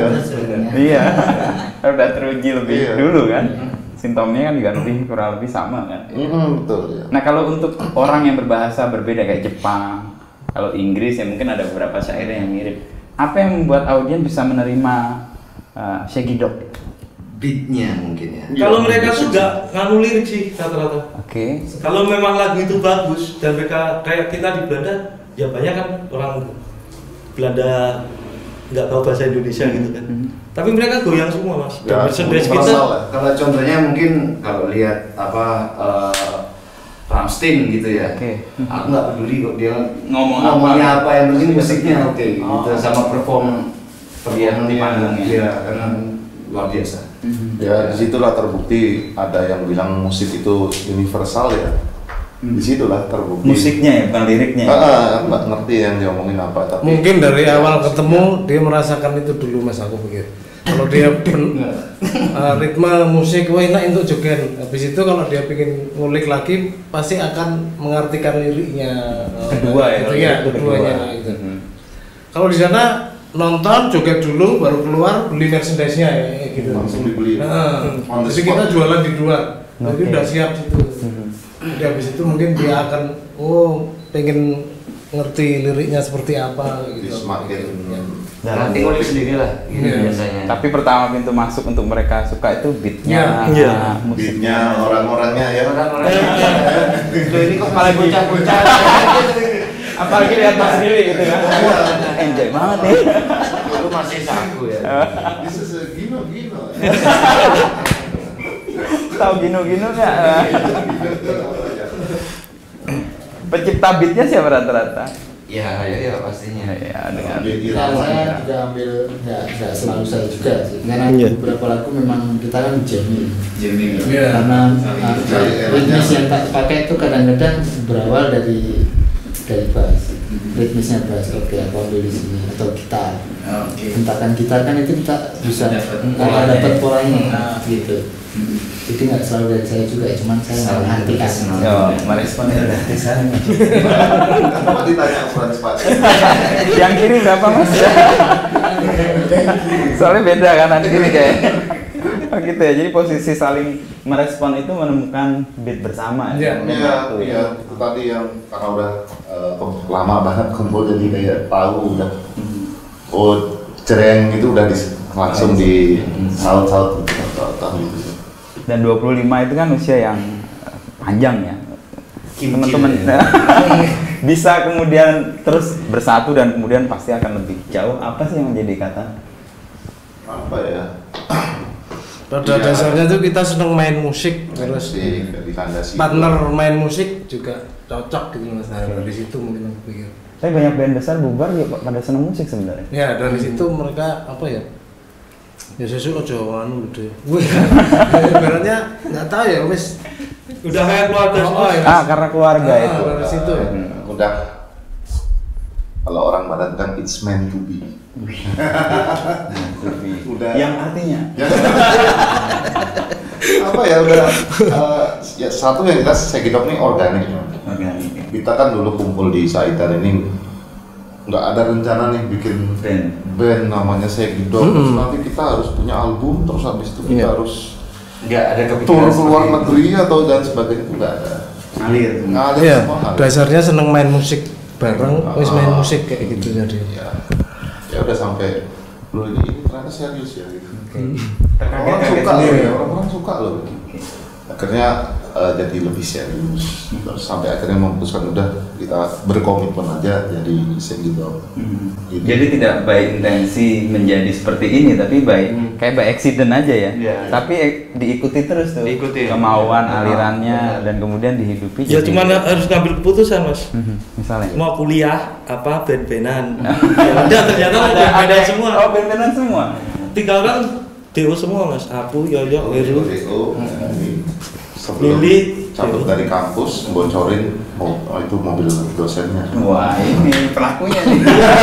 Iya. Udah teruji lebih Iya. dulu kan. Simptomnya kan juga lebih kurang lebih sama kan. Mm, betul ya. Nah kalau untuk orang yang berbahasa berbeda kayak Jepang, kalau Inggris ya mungkin ada beberapa syair yang mirip. Apa yang membuat audiens bisa menerima uh, Shaggy Dog? Beatnya mungkin ya. Kalau mereka sudah nganu lirik sih rata-rata. Oke. Kalau memang lagu itu bagus dan mereka kayak kita di Belanda, ya banyak kan orang Belanda nggak tahu bahasa Indonesia gitu kan. Hmm. Tapi mereka goyang semua mas. Dan Ya, merchandise universal kita. lah. Kalau contohnya mungkin kalau lihat apa uh, Rammstein gitu ya. Oke. Aku nggak peduli kok dia Ngomong ngomongnya apa. apa, yang penting musiknya oke Oh. gitu sama perform Iya, di panggungnya. Iya, karena luar biasa. Ya disitulah terbukti ada yang bilang musik itu universal ya. Disitulah terbukti. Musiknya ya, bukan liriknya. Ah, ah, nggak ngerti yang dia omongin apa tapi. Mungkin dari awal ketemu dia merasakan itu dulu mas, aku pikir. Kalau dia pen, uh, ritme musik, wah enak untuk joget. Habis itu kalau dia pengen ngulik lagi, pasti akan mengartikan liriknya. uh, Kedua ya, gitu kalau ya, itu keduanya. kedua. Gitu. Mhm. Kalau di sana nonton, joget dulu, baru keluar beli merchandise-nya ya, kayak gitu. Langsung dibeli. Nah, On the jadi spot. kita jualan di luar. Jadi Oke. udah siap situ. Jadi habis itu mungkin dia akan, oh pengen ngerti liriknya seperti apa Jadi gitu. semakin Nanti ngulik sendiri lah gitu Iya. biasanya. Tapi pertama pintu masuk untuk mereka suka itu beatnya, Iya. musiknya. beatnya orang-orangnya ya. Orang-orang Loh, ini kok malah goncang-goncang. Apalagi lihat Mas Billy gitu kan. Enjoy banget ya. Itu masih saku ya. This is a gino-gino. Tahu gino-gino nggak? Pencipta beatnya siapa rata-rata? Ya, ya, ya pastinya. Ya dengan Ya, saya juga ambil nggak nggak selalu saya juga sih, karena Iya. beberapa lagu memang kita kan jamming. Jamming. Iya. Karena uh, ritmis yang tak pakai itu kadang-kadang berawal dari dari bass, ritmisnya bass, oke atau di sini atau gitar. Oke. Hentakan gitar kan itu kita bisa Dapat uh, polanya. dapat polanya Ah. gitu. Jadi nggak selalu dari saya juga, cuman saya menghentikan. Yo, merespon ya udah di sana. Kenapa ditanya ukuran sepatu? Yang kiri berapa Mas? Soalnya beda kanan kiri kayak. Oh gitu ya. Jadi posisi saling merespon itu menemukan beat bersama Iya. ya. Iya, iya, itu tadi yang karena udah eh, kem- lama banget kumpul jadi kayak tahu udah. Oh, cereng itu udah di, langsung di saut-saut gitu, tahu gitu. Dan dua puluh lima itu kan usia yang panjang ya. Kim-kim Teman-teman ya. bisa kemudian terus bersatu dan kemudian pasti akan lebih jauh. Apa sih yang menjadi kata? Apa ya? Pada Iya. dasarnya tuh kita seneng main musik, terus Sih, ditandasi. partner main musik juga cocok gitu mas. Nah, dari situ mungkin aku pikir. Tapi banyak band besar bubar ya pada seneng musik sebenarnya. Ya dari situ mereka apa ya? Ya sesuatu aja anu deh. Ibaratnya nggak tahu ya wis. Udah kayak keluarga Oh, semua. oh, ya. Ah, karena keluarga Ah, itu. dari situ. Eh, udah kalau orang Barat kan it's meant to be. Udah. Yang artinya Ya. Apa ya udah eh, ya satu yang kita Shaggy Dog ini organik. organik. Kita kan dulu kumpul di Saitan ini nggak ada rencana nih bikin Band. band namanya Segido, Mm-mm. terus nanti kita harus punya album, terus habis itu kita Iya. harus Nggak ada tur kepikiran ke luar seperti itu. negeri atau dan sebagainya, itu nggak ada. Ngalir. Ngalir Iya, semua ngalir. dasarnya seneng main musik bareng, wis main Ah. musik kayak gitu jadi. Ya, ya udah sampai lu ini, ini ternyata serius ya gitu. Orang Terkaget-kaget suka loh sendiri. ya, orang-orang suka loh. Akhirnya eh, jadi lebih serius. Terus sampai akhirnya memutuskan udah kita berkomitmen aja jadi Segido. Hmm. Gitu. Jadi tidak by intensi menjadi seperti ini, tapi by Hmm. kayak by accident aja ya. Iya. Tapi eh, diikuti terus tuh. Diikuti. Kemauan, Iya. alirannya, Benar. dan kemudian dihidupi. Ya jadi- cuma harus ngambil keputusan mas. Mhm, misalnya. Mau kuliah apa band-bandan. Ya udah ternyata ada band-bandan ada semua. Oh, band-bandan semua. Tiga orang Dewo semua mas. Aku, Yoyo, Heru. D O, ini sebelum Lili, cabut Dewo. dari kampus, bocorin mo- oh, itu mobil dosennya. Wah, ini pelakunya nih.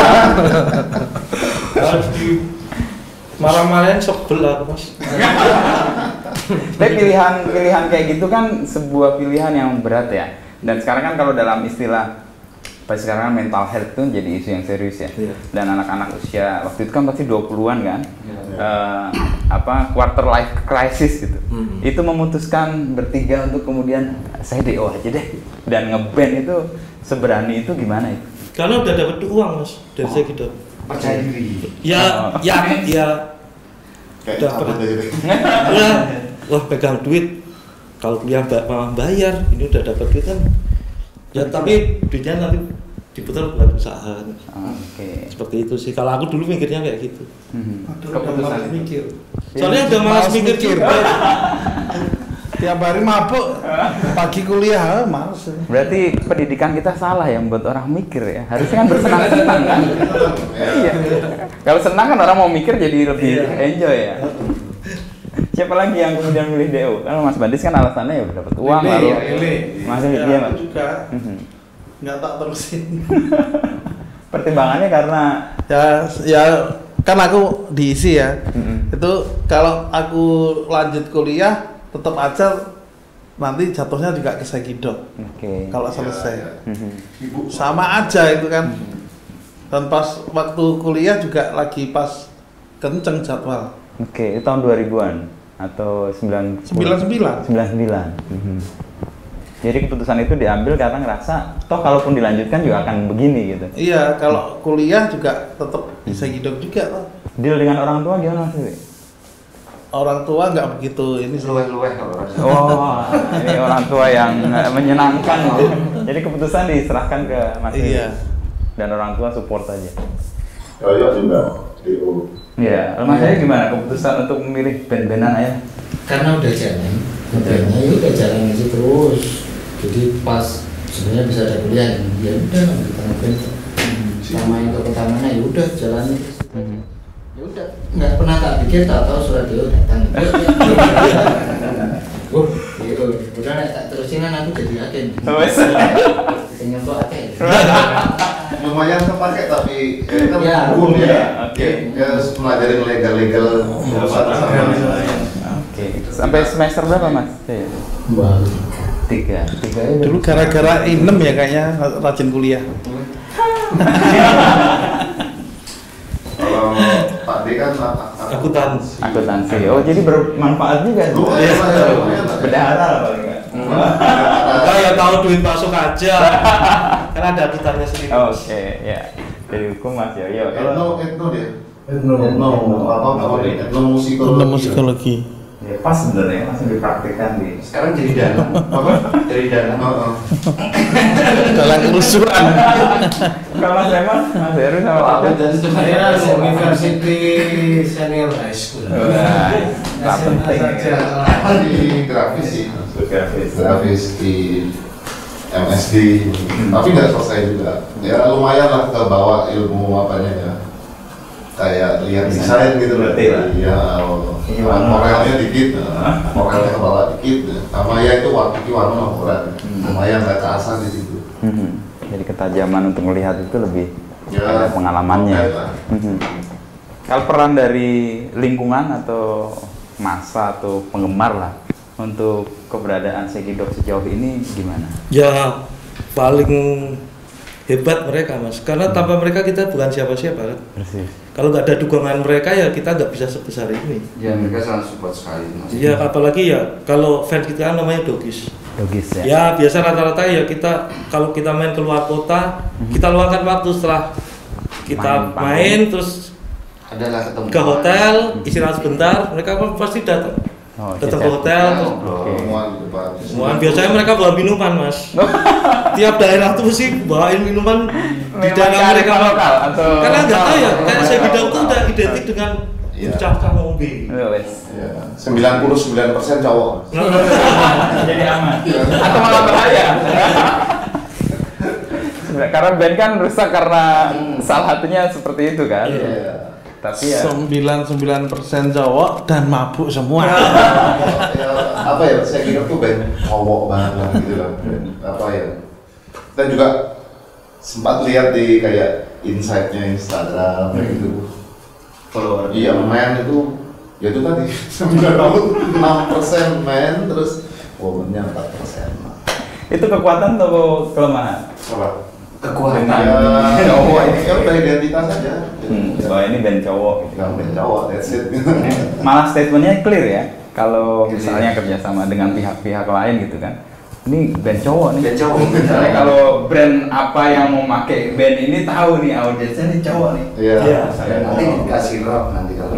Harus di marah-marahin sebel aku mas. Tapi pilihan pilihan kayak gitu kan sebuah pilihan yang berat ya. Dan sekarang kan kalau dalam istilah pas sekarang kan mental health itu jadi isu yang serius ya. Iya. Dan anak-anak usia waktu itu kan pasti dua puluhan kan. Iya. Eh, apa quarter life crisis gitu. Mhm. Itu memutuskan bertiga untuk kemudian saya D O aja deh dan ngeband itu seberani itu gimana itu? Karena udah dapat uang mas dari saya gitu. Percaya diri. Ya, Oh. ya, ya. Kayak Udah cabut pernah. aja deh. Udah, wah pegang duit. Kalau kuliah mbak malah bayar, ini udah dapat duit kan. Ya tapi duitnya nanti diputar buat usaha. Oke. Seperti itu sih. Kalau aku dulu mikirnya kayak gitu. Mhm. Aduh, Keputusan udah malas itu. mikir. Soalnya udah malas mikir juga. Tiap hari mabuk, pagi kuliah, males. Berarti pendidikan kita salah ya membuat orang mikir ya. Harusnya kan bersenang-senang kan. Iya. Kalau senang kan orang mau mikir jadi lebih enjoy ya. Siapa lagi yang kemudian milih D O? Kalau Mas Bandis kan alasannya ya udah dapat uang Lili, lalu. ya, Lili. Masih Ya, dia aku Mas. juga Mhm. nggak tak terusin. Pertimbangannya karena Ya, ya kan aku diisi ya. Mhm. Itu kalau aku lanjut kuliah, tetap aja nanti jatuhnya juga ke Segido. oke. Kalau selesai. Ya, ya. Mhm. Ibu Sama aja itu kan. Dan pas waktu kuliah juga lagi pas kenceng jadwal. Oke, itu tahun dua ribuan atau sembilan sembilan puluh sembilan. sembilan puluh sembilan. Mhm. Jadi keputusan itu diambil karena ngerasa toh kalaupun dilanjutkan juga akan begini gitu. Iya, kalau kuliah juga tetap bisa hidup juga loh. Deal dengan orang tua gimana Mas Dewi? Orang tua nggak begitu ini sih. Luweh-luweh kalau orang. Oh, ini orang tua yang eh, menyenangkan. Jadi keputusan diserahkan ke Mas Dewi. Iya. Dan orang tua support aja. Yoyo juga D O. Iya, Mas Dewi gimana keputusan untuk memilih band-bandan ayah? Karena udah jalan, katanya ya udah jalan aja terus. Jadi pas sebenarnya bisa ada kuliah, ya udah kita ngeband. Sama yang ke pertamanya ya udah jalan terus. Mhm. Ya udah, nggak pernah tak pikir, tak tahu surat dia datang. Oh, gitu. Udah nek tak terusin kan aku jadi agen. Wes. Tinggal kok agen. Lumayan kepake tapi ya, kita Ya, hukum ya. oke. Ya pelajarin legal-legal urusan sama. Oke, sampai semester berapa Mas? Iya. Wah, Tiga. Tiga ya. Dulu gara-gara inem ya kayaknya rajin kuliah. Kalau Pak D kan Akuntansi. Akuntansi. Oh, jadi bermanfaat juga. Lumayan lah ya, lumayan lah ya. Bendahara lah paling nggak. Enggak ya tahu duit masuk aja. Kan ada akuntannya sendiri. Oke, ya. Dari hukum Mas Yoyo. Etno, Kalau etno dia. Etno, etno, apa apa nih? Etno musikologi. Inem musikologi. ya pas sebenarnya langsung dipraktikkan di. Sekarang jadi dalam. Apa? Jadi dalam. Heeh. Dalam kerusuhan. Kalau Mas Reman, Mas Heru sama Pak Aku Dut. dan saya University Senior High School. Wah, tak penting. ya. Apa di grafis sih? Grafis. Grafis di M S D. Tapi nggak selesai juga. Ya lumayan lah ke bawah ilmu apanya ya. Kayak lihat desain gitu loh. Berarti lah. Iya, Gimana? morelnya dikit, morelnya ke bawah dikit. Sama ya itu waktu itu warna morel. Lumayan nggak keasar di situ. Mhm. Jadi ketajaman untuk melihat itu lebih Ya, ada pengalamannya. oke lah. Mhm. Kalau peran dari lingkungan atau masa atau penggemar lah untuk keberadaan Segidok sejauh ini gimana? Ya paling hebat mereka mas, karena hmm. tanpa mereka kita bukan siapa-siapa kan. Persis. Kalau nggak ada dukungan mereka ya kita nggak bisa sebesar ini. Ya mereka sangat support sekali mas. Iya, apalagi ya kalau fans kita kan namanya Dogis. Dogis ya. Ya biasa rata-rata ya kita kalau kita main keluar kota, hmm. kita luangkan waktu setelah kita main, main terus adalah ketemu ke hotel, istirahat sebentar, mereka pasti datang. Oh, datang ke hotel, terus Semua biasanya mereka bawa minuman mas. Tiap daerah tuh mesti bawain minuman di daerah mereka lokal atau karena nggak tahu ya, kayak saya bidang tuh udah identik dengan ucapkan ngombe. sembilan puluh sembilan persen cowok. Jadi aman. Atau malah bahaya. Karena band kan rusak karena salah satunya seperti itu kan. Iya. Tapi ya sembilan puluh sembilan persen cowok dan mabuk semua. Ya, apa ya, saya kira tuh band cowok banget gitu lah. Apa ya, kita juga sempat lihat di kayak insight-nya Instagram kayak gitu. Kalau iya main itu, ya itu tadi sembilan puluh enam persen main terus womannya empat persen. itu kekuatan atau kelemahan? Apa? Kekuatan. Ya, cowok ini kan udah identitas aja. Hmm, bahwa ini band cowok gitu. Gak band cowok, that's it. Malah statementnya clear ya. Kalau misalnya kerjasama dengan pihak-pihak lain gitu kan. Ini band cowok nih. Band cowok. Misalnya kalau brand apa yang mau pakai band ini tahu nih audiensnya nih cowok nih. Iya. Iya. Saya nanti dikasih rock nanti kalau.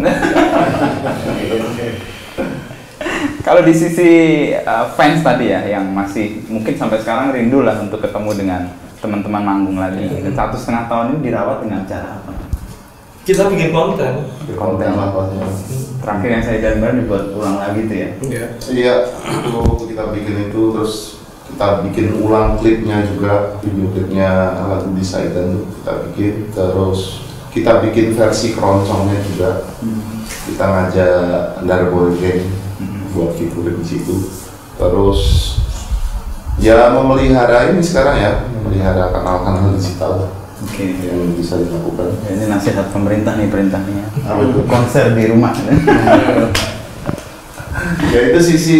Kalau di sisi uh, fans tadi ya, yang masih mungkin sampai sekarang rindu lah untuk ketemu dengan teman-teman manggung lagi. Dan satu setengah tahun ini dirawat dengan cara apa? Kita bikin konten. Konten lah konten. Terakhir yang saya gambar dibuat ulang lagi tuh ya. Iya. Iya, itu kita bikin itu terus kita bikin ulang klipnya juga, video klipnya lagu Desaiden tuh kita bikin, terus kita bikin versi keroncongnya juga. Kita ngajak Underboy Gang buat figurin di situ. Terus ya memelihara ini sekarang ya, memelihara kanal-kanal digital. Oke. Okay. Yang bisa dilakukan. Ya, ini nasihat pemerintah nih perintahnya. Apa itu? Konser di rumah. Ya itu sisi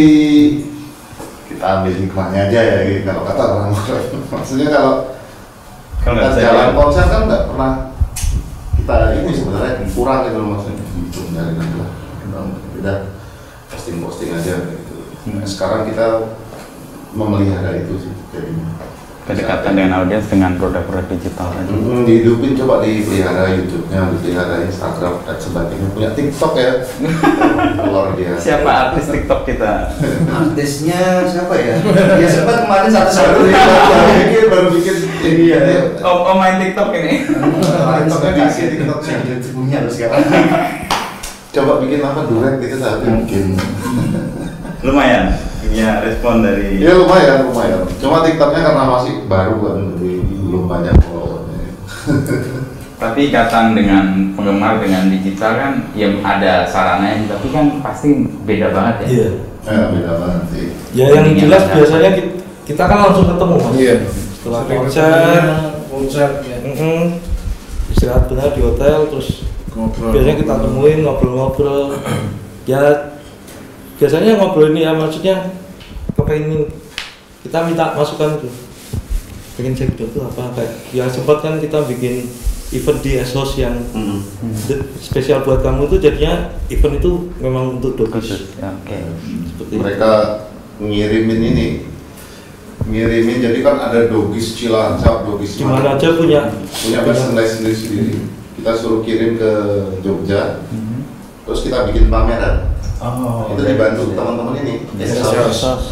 kita ambil hikmahnya aja ya, gitu. Kalau kata orang maksudnya kalau Kalau kita nggak jalan bisa konser kan nggak pernah kita ini sebenarnya kurang gitu loh maksudnya. Itu dari lah, kita posting-posting aja gitu. Hmm. Sekarang kita memelihara itu sih. Jadi, kedekatan dengan audiens dengan produk-produk digital tadi. Hmm, dihidupin, coba dipelihara YouTube-nya, dipelihara Instagram dan sebagainya. Punya TikTok ya, luar biasa. Siapa artis TikTok kita? Artisnya siapa ya? Ya sempat kemarin satu-satu. Baru bikin, baru bikin. Iya. Om om main TikTok ini. TikToknya diisi TikToknya. Punya loh sekarang. Coba bikin apa duet gitu saat mungkin. Lumayan. Ya respon dari. Ya lumayan, lumayan. Cuma TikToknya karena masih baru kan, jadi belum banyak followernya. Tapi ikatan dengan penggemar dengan digital kan, ya ada sarananya, tapi kan pasti beda banget ya. Iya. Ya beda banget sih. Ya yang jelas biasanya kita, kita kan langsung ketemu mas. Iya. Setelah Sering konser, konser ya. mm-hmm, istirahat benar di hotel, terus Ngobrol. biasanya kita temuin ngobrol-ngobrol. Ya biasanya ngobrol ini ya maksudnya kepengen kita minta masukan tuh. Pengen cek itu apa kayak ya sempat kan kita bikin event di Esos yang Hmm. spesial buat kamu itu jadinya event itu memang untuk Dogis. Ya, Oke. Seperti Mereka ngirimin ini, ngirimin jadi kan ada Dogis Cilacap, Dogis gimana aja punya punya merchandise sendiri sendiri. Kita suruh kirim ke Jogja, terus kita bikin pameran. Oh. Itu dibantu teman-teman ini. Esos.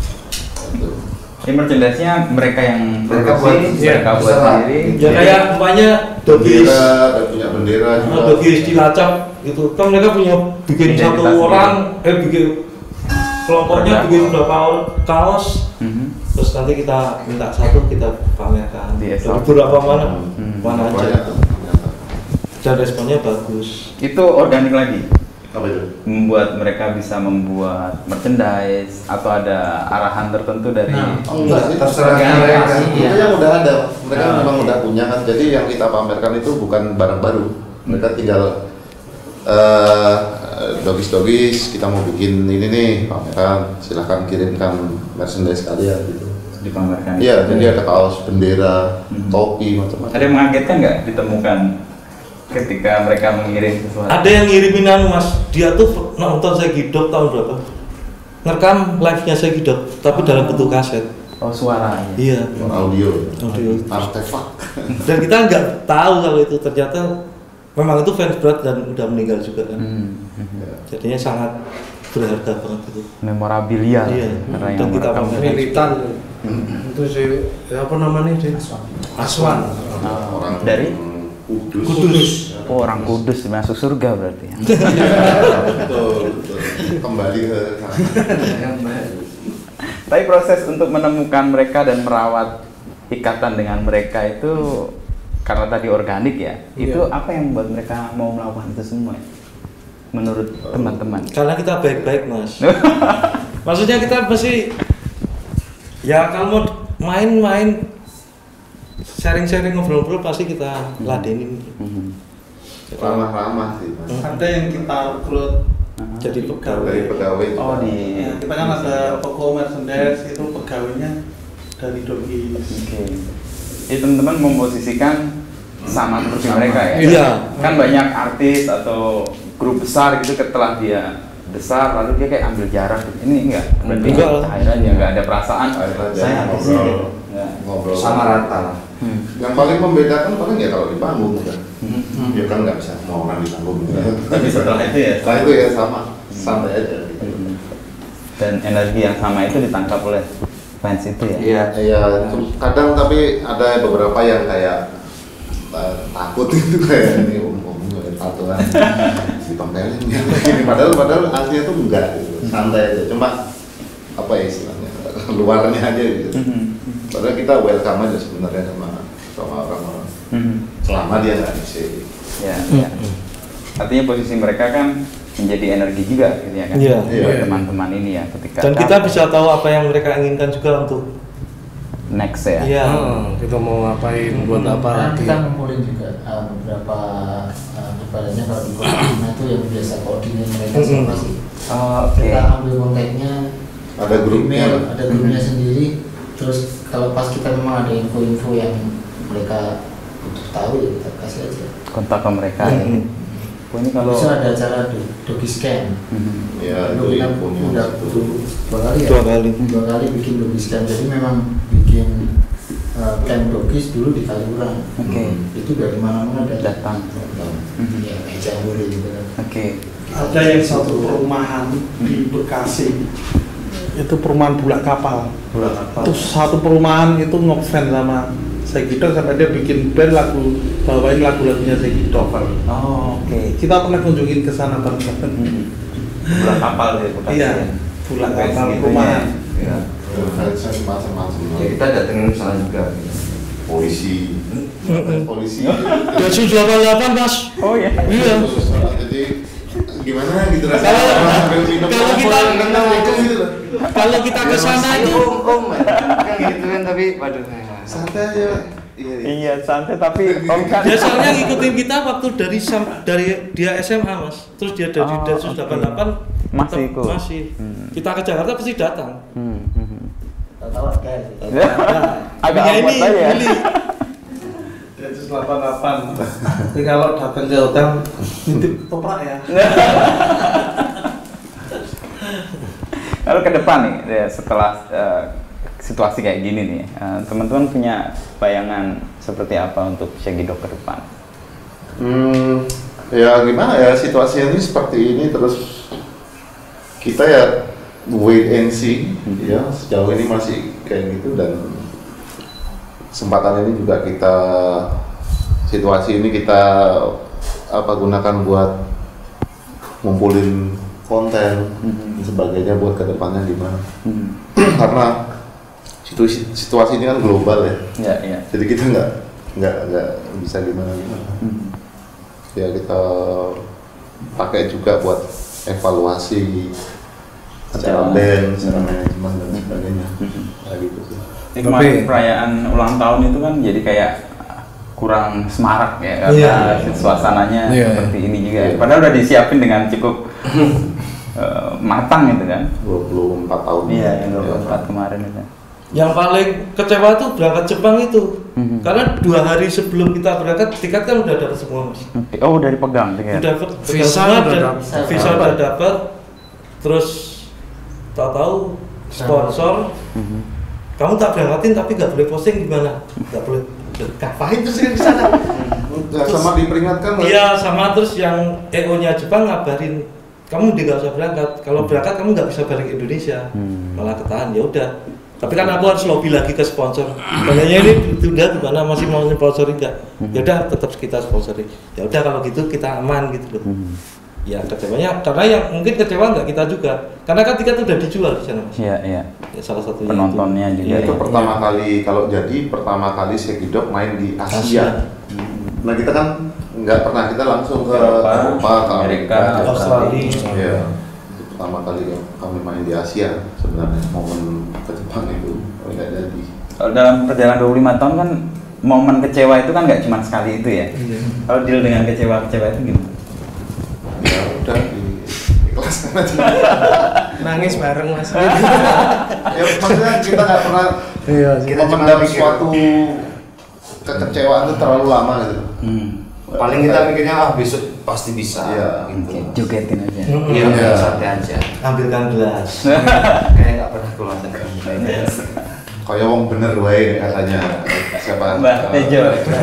Ini merchandise-nya mereka yang Mereka produksi, buat- mereka iya, buat bisa. sendiri. Ya kayak umpamanya Dogis, Bendera, ada punya bendera juga. nah, Dogis Cilacap gitu. Kan mereka punya bikin Identitas satu sendiri. orang, eh bikin kelompoknya Produk. bikin beberapa kaos. Mhm. Terus nanti kita minta satu kita pamerkan. Di Dari Esos. beberapa mana, Hmm. mana Banyak aja. tuh, ternyata. Dan responnya bagus. Itu organik lagi. Apa itu? Membuat mereka bisa membuat merchandise atau ada arahan tertentu dari Nah. Oh, enggak sih, Terserah mereka. mereka. Itu yang udah ada, mereka Ah, memang oke. udah punya kan. Jadi yang kita pamerkan itu bukan barang baru. Mereka tinggal eh dogis-dogis, kita mau bikin ini nih pameran, silahkan kirimkan merchandise kalian gitu. dipamerkan. Iya, jadi ada kaos, bendera, Hmm. topi, macam-macam. Ada yang mengagetkan nggak ditemukan ketika mereka mengirim sesuatu? Ada yang ngirimin anu mas, dia tuh nonton saya Gidok tahun berapa? Ngerekam live-nya saya Gidok, tapi dalam bentuk kaset. Oh, suara. Iya. Audio, Audio. artefak. Dan kita nggak tahu kalau itu ternyata memang itu fans berat dan udah meninggal juga kan. Hmm. Jadinya sangat berharga banget itu. Memorabilia. Iya. Karena Dan yang kita merekam. pamer. militan itu si apa namanya dia Aswan Oh, Orang dari Kudus. Kudus. oh, orang Kudus masuk surga berarti ya. Betul, betul. Kembali ke sana. Tapi proses untuk menemukan mereka dan merawat ikatan dengan mereka itu karena tadi organik ya. Iya. Itu apa yang membuat mereka mau melakukan itu semua? Menurut teman-teman. Karena kita baik-baik mas. Maksudnya kita pasti ya kalau mau main-main sharing-sharing ngobrol-ngobrol pasti kita ladenin. Mhm. Ramah-ramah sih, Mas. Ada yang kita rekrut Jadi Dari pegawai. pegawai. Oh, juga. di ya, kita kan ada toko merchandise itu pegawainya dari Dogis. Oke. Jadi teman-teman memposisikan sama seperti mereka ya. Iya. Kan banyak artis atau grup besar gitu setelah dia besar lalu dia kayak ambil jarak gitu. Ini enggak. Berarti Enggak lah. akhirnya dia enggak ada perasaan. Akhirnya dia Saya artis ngobrol. gitu. Enggak. Ngobrol Sama rata. Hmm. Yang paling membedakan paling ya kalau di panggung kan. Hmm. Ya kan nggak bisa mau orang di panggung. Tapi setelah itu ya. Setelah itu ya sama, santai aja. Gitu. Hmm. Dan energi yang sama itu ditangkap oleh fans itu ya. Iya. Iya, cum- kadang tapi ada beberapa yang kayak eh, takut itu kayak ini om-om ada tatuan ditempelin ya. Ini padahal padahal aslinya tuh enggak gitu, santai aja. Cuma apa ya istilahnya luarnya aja gitu. Mhm. Padahal kita welcome aja sebenarnya sama sama orang-orang. Mhm. Selama dia nggak isi. Ya, ya. Artinya posisi mereka kan menjadi energi juga gitu ya kan. Iya. Buat Iya. teman-teman ini ya ketika Dan kita capek. bisa tahu apa yang mereka inginkan juga untuk next ya. iya. Hmm, kita mau ngapain buat apa Karena lagi kita ngumpulin juga uh, beberapa uh, ibaratnya kalau di koordinat itu yang biasa koordinir mereka Mm-mm. siapa sih? Oh, oke. Kita ambil kontaknya, Ada grupnya. email, ada grupnya sendiri. Terus kalau pas kita memang ada info-info yang mereka butuh tahu ya kita kasih aja. Kontak ke mereka ya. Mhm. Oh, ini kalau Bisa ada acara do- dogi scan. Mhm. Ya, Dulu itu kita infonya udah satu. dua, dua kali ya. Dua kali. Dua kali bikin dogi scan. Jadi memang bikin uh, camp dogis dulu di Kaliurang. Oke. Itu dari mana-mana ada Datang. Mhm. Ya kayak Jambore gitu kan. Oke. Ada yang satu perumahan di Bekasi, itu perumahan Bulak Kapal. Bulak Kapal. Itu satu perumahan itu ngefans sama Segidok sampai dia bikin band lagu, bawain lagu-lagunya Segidok. Oh, oke. Kita pernah kunjungin ke sana bareng-bareng. Mhm. Bulak kapal ya Bekasi. Iya, ya? Bulak Kayak Kapal segitunya perumahan. Ya. Fansnya macam-macam. Ya, kita datengin sana juga. Polisi, Mm-mm. polisi. Densus delapan puluh delapan mas. Oh ya. Iya. Jadi gimana gitu rasanya? Kalau- Sambil minum kalau kopi, kita- renang gitu gitu loh. Kalau kita ke sana Ayo, itu om, om, kan gitu kan tapi waduh. Santai aja. Iya, iya. Iya, santai tapi om kan dia soalnya ngikutin kita waktu dari sam- dari dia S M A mas. Terus dia dari Oh, Densus oke. delapan puluh delapan Masih tetap ikut? Masih. Hmm. Kita ke Jakarta pasti datang. Hmm, hmm. Tahu ada sih. Agak Punya amat ini aja ya. beli. Densus delapan puluh delapan. Tapi kalau datang ke hotel, nitip toprak ya. Lalu ke depan nih, ya, setelah eh, situasi kayak gini nih, eh, teman-teman punya bayangan seperti apa untuk Segidok ke depan? Hmm, ya gimana ya situasinya ini seperti ini terus kita ya wait and see ya sejauh ini masih kayak gitu dan kesempatan ini juga kita situasi ini kita apa gunakan buat ngumpulin konten Mhm. dan sebagainya buat kedepannya gimana Hmm. karena situasi situasi ini kan global ya Ya, ya. jadi kita nggak nggak nggak bisa gimana gimana Hmm. ya kita pakai juga buat evaluasi secara Secara- band, secara manajemen dan sebagainya Mhm. kayak gitu sih. Ini kemarin perayaan ulang tahun itu kan jadi kayak kurang semarak ya karena Iya. suasananya Iya, seperti ini juga. Iya. Padahal udah disiapin dengan cukup eh, matang gitu kan. dua puluh empat tahun Iya, yang Ya, dua puluh empat kemarin itu. Yang paling kecewa tuh berangkat Jepang itu, Mhm. karena dua hari sebelum kita berangkat tiket kan udah dapat semua mas. Oke. Oh, udah dipegang tiket. Udah dapat Visa semua udah dan dapat. visa udah dapat, terus tahu-tahu sponsor, Mhm. kamu tak berangkatin tapi nggak boleh posting gimana? Nggak boleh. Ngapain terus di sana? Nggak sama diperingatkan nggak? Iya sama terus yang E O-nya Jepang ngabarin kamu udah nggak usah berangkat. Kalau berangkat kamu nggak bisa balik Indonesia, Hmm. malah ketahan. Ya udah. Tapi kan aku harus lobby lagi ke sponsor. Makanya ini udah gimana masih mau sponsorin nggak? Ya udah tetap kita sponsorin. Ya udah kalau gitu kita aman gitu loh. Hmm. Ya kecewanya karena yang mungkin kecewa nggak kita juga. Karena kan tiket udah dijual di sana mas. Iya, iya. Ya, salah satunya Penontonnya itu. juga Iya, Itu ya. pertama kali kalau jadi pertama kali Sekidok main di Asia. Asia. Nah kita kan nggak pernah kita langsung ke Eropa, Eropa, ke Amerika, Amerika, Australia. Iya. Itu pertama kali kami main di Asia sebenarnya, momen ke Jepang itu nggak jadi. Kalau dalam perjalanan dua puluh lima tahun kan momen kecewa itu kan nggak cuma sekali itu ya. Kalau deal dengan kecewa-kecewa itu gimana? Ya udah di ikhlaskan aja. Nangis bareng mas. Ya maksudnya kita nggak pernah Iya, kita memendam suatu kekecewaan itu terlalu lama gitu. Hmm. Paling kita mikirnya ah besok pasti bisa. Iya. Gitu. Jogetin aja. Iya, Iya. santai aja. Ambilkan gelas. Kayak nggak pernah keluar dari rumah. Kayak wong bener wae katanya siapa? Mbak Tejo.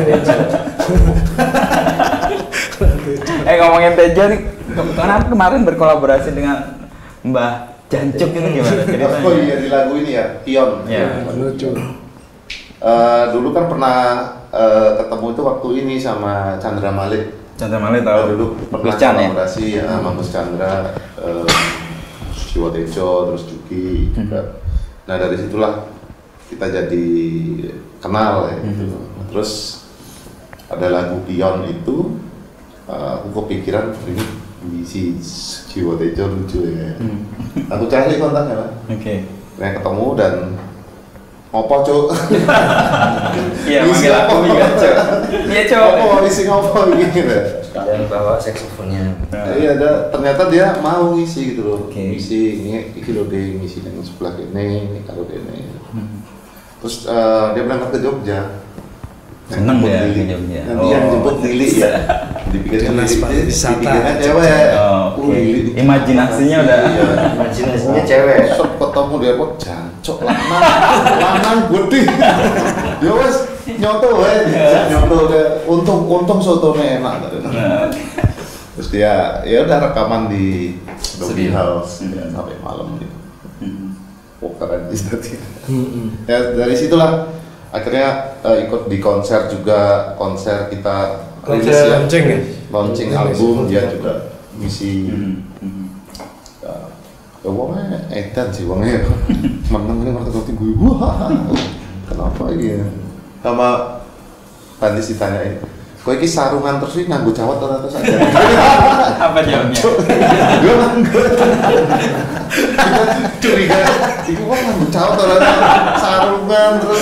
Eh ngomongin Tejo nih, ke- kenapa kemarin berkolaborasi dengan Mbah Jancuk itu gimana ceritanya? Oh iya di lagu ini ya, Pion. Iya. Lucu. Eh, dulu kan pernah eh, ketemu itu waktu ini sama Chandra Malik. Chandra Malik Tahu tahu dulu pernah Gus Chan ya? kolaborasi ya sama Gus Chandra, eh, Jiwo Tejo, terus Juki juga. Nah dari situlah kita jadi kenal ya, gitu. Terus ada lagu Pion itu, eh, aku kepikiran ini si Jiwo Tejo lucu ya. Aku cari kontaknya lah. Oke. Nah ketemu dan ngopo cuk. Iya, Isi manggil aku ngopo. juga Cok. Iya Cok. Ngopo isi ngopo gitu. Dan bawa saksofonnya. Iya ada ternyata dia mau ngisi gitu loh. Oke. Ngisi ini iki lho deh ngisi yang sebelah ini, ini karo ini. Terus eh, dia berangkat ke Jogja. Seneng Jemput dia Lili. ke Jogja. Nanti yang Oh. jemput Lili ya. Dipikirkan Dinas Lili, pariwisata. dipikirkan cewek. Oh, oke. Imajinasinya udah. Iya. Imajinasinya cewek. Sok ketemu dia kok jancok lanang, lanang gede. Ya wes nyoto wae, nyoto deh. Untung untung sotonya enak tadi. Nah, Terus dia ya udah rekaman di Dobby Studio. House Hmm. ya, sampai malam gitu. hmm. Oh keren sih tadi. Ya dari situlah akhirnya eh, ikut di konser juga, konser kita rilis Konser ya, launching ya? launching Rilis. album dia juga ngisi. Hmm. Hmm. Ya, ya wongnya edan sih wongnya menang ini market roti gue wah kenapa ini sama Bandis ditanyain kok ini sarungan terus ini nganggo cawat atau terus aja Apa jawabnya? gue nganggo kita curiga ini kok nganggo cawat atau sarungan terus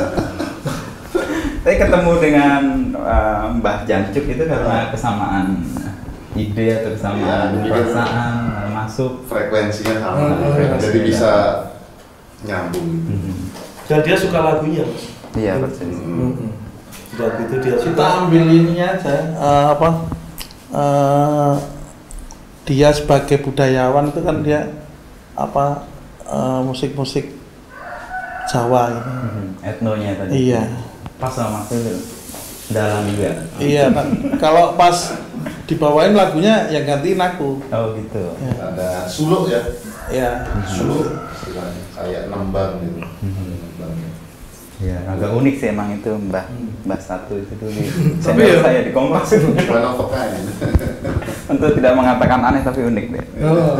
Tapi ketemu dengan uh, Mbah Jancuk itu karena kesamaan ide atau kesamaan Iya, perasaan masuk. frekuensinya sama Hmm, jadi frekuensinya. bisa nyambung Dan dia suka lagunya mas. Iya persis. Dan itu dia Kita suka. ambil ini aja eh, apa eh, dia sebagai budayawan itu kan dia apa eh, musik-musik Jawa gitu. Etnonya tadi. Iya. Pas sama aku itu dalam juga. Iya, nah, kalau pas dibawain lagunya yang gantiin aku. Oh gitu. Ya. ada suluk ya Ya. suluk istilahnya kayak nembang gitu Nembang. Ya agak unik sih emang itu Mbah Mbah satu itu dulu. di- Tapi senior ya- saya di Kompas. One of a kind. Untuk tidak mengatakan aneh tapi unik deh. Oh.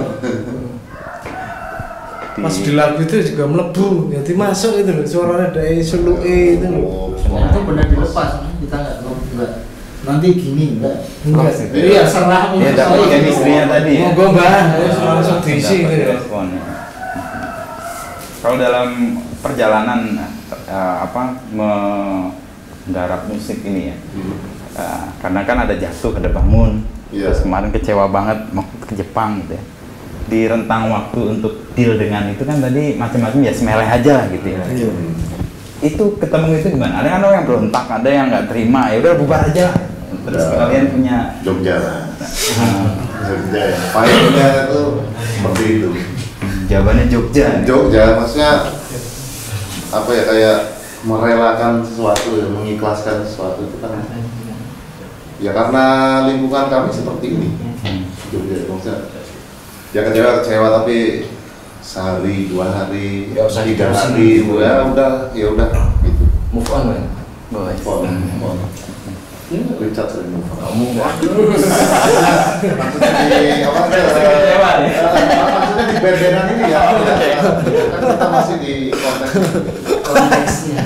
Pas di lagu itu juga melebu, jadi masuk itu loh, suaranya dari sulu E itu loh. Oh, Itu benar dilepas, kita nggak nggak nanti gini enggak. Enggak. Iya serah Ya ini. dapat chemistry-nya tadi ya. Monggo Mbah, langsung diisi Dapat gitu ya. responnya. Kalau dalam perjalanan eh, apa menggarap musik ini ya, eh, karena kan ada jatuh, ada bangun. Iya. Terus kemarin kecewa banget mau ke Jepang gitu ya. di rentang waktu untuk deal dengan itu kan tadi macam-macam ya semeleh aja lah gitu ya. Iya. Itu ketemu itu gimana? Ada kan orang yang berontak, ada yang nggak terima, ya udah bubar aja. Terus Ya. kalian punya Jogja lah. Jogja ya. Pahitnya itu seperti itu. jawabannya Jogja. nih. Jogja maksudnya apa ya, kayak merelakan sesuatu, ya, mengikhlaskan sesuatu itu kan. Ya karena lingkungan kami seperti ini. Jogja maksudnya ya kecewa kecewa tapi sehari dua hari Nggak usah tiga diterusin hari gitu. ya udah ya udah gitu. Move on, man. Boleh. Move on, move on. Richard sering move on. Kamu Maksudnya di apa Sering kecewa nih. eh, maksudnya di band-bandan ini ya. Kan kita masih di konteks konteksnya.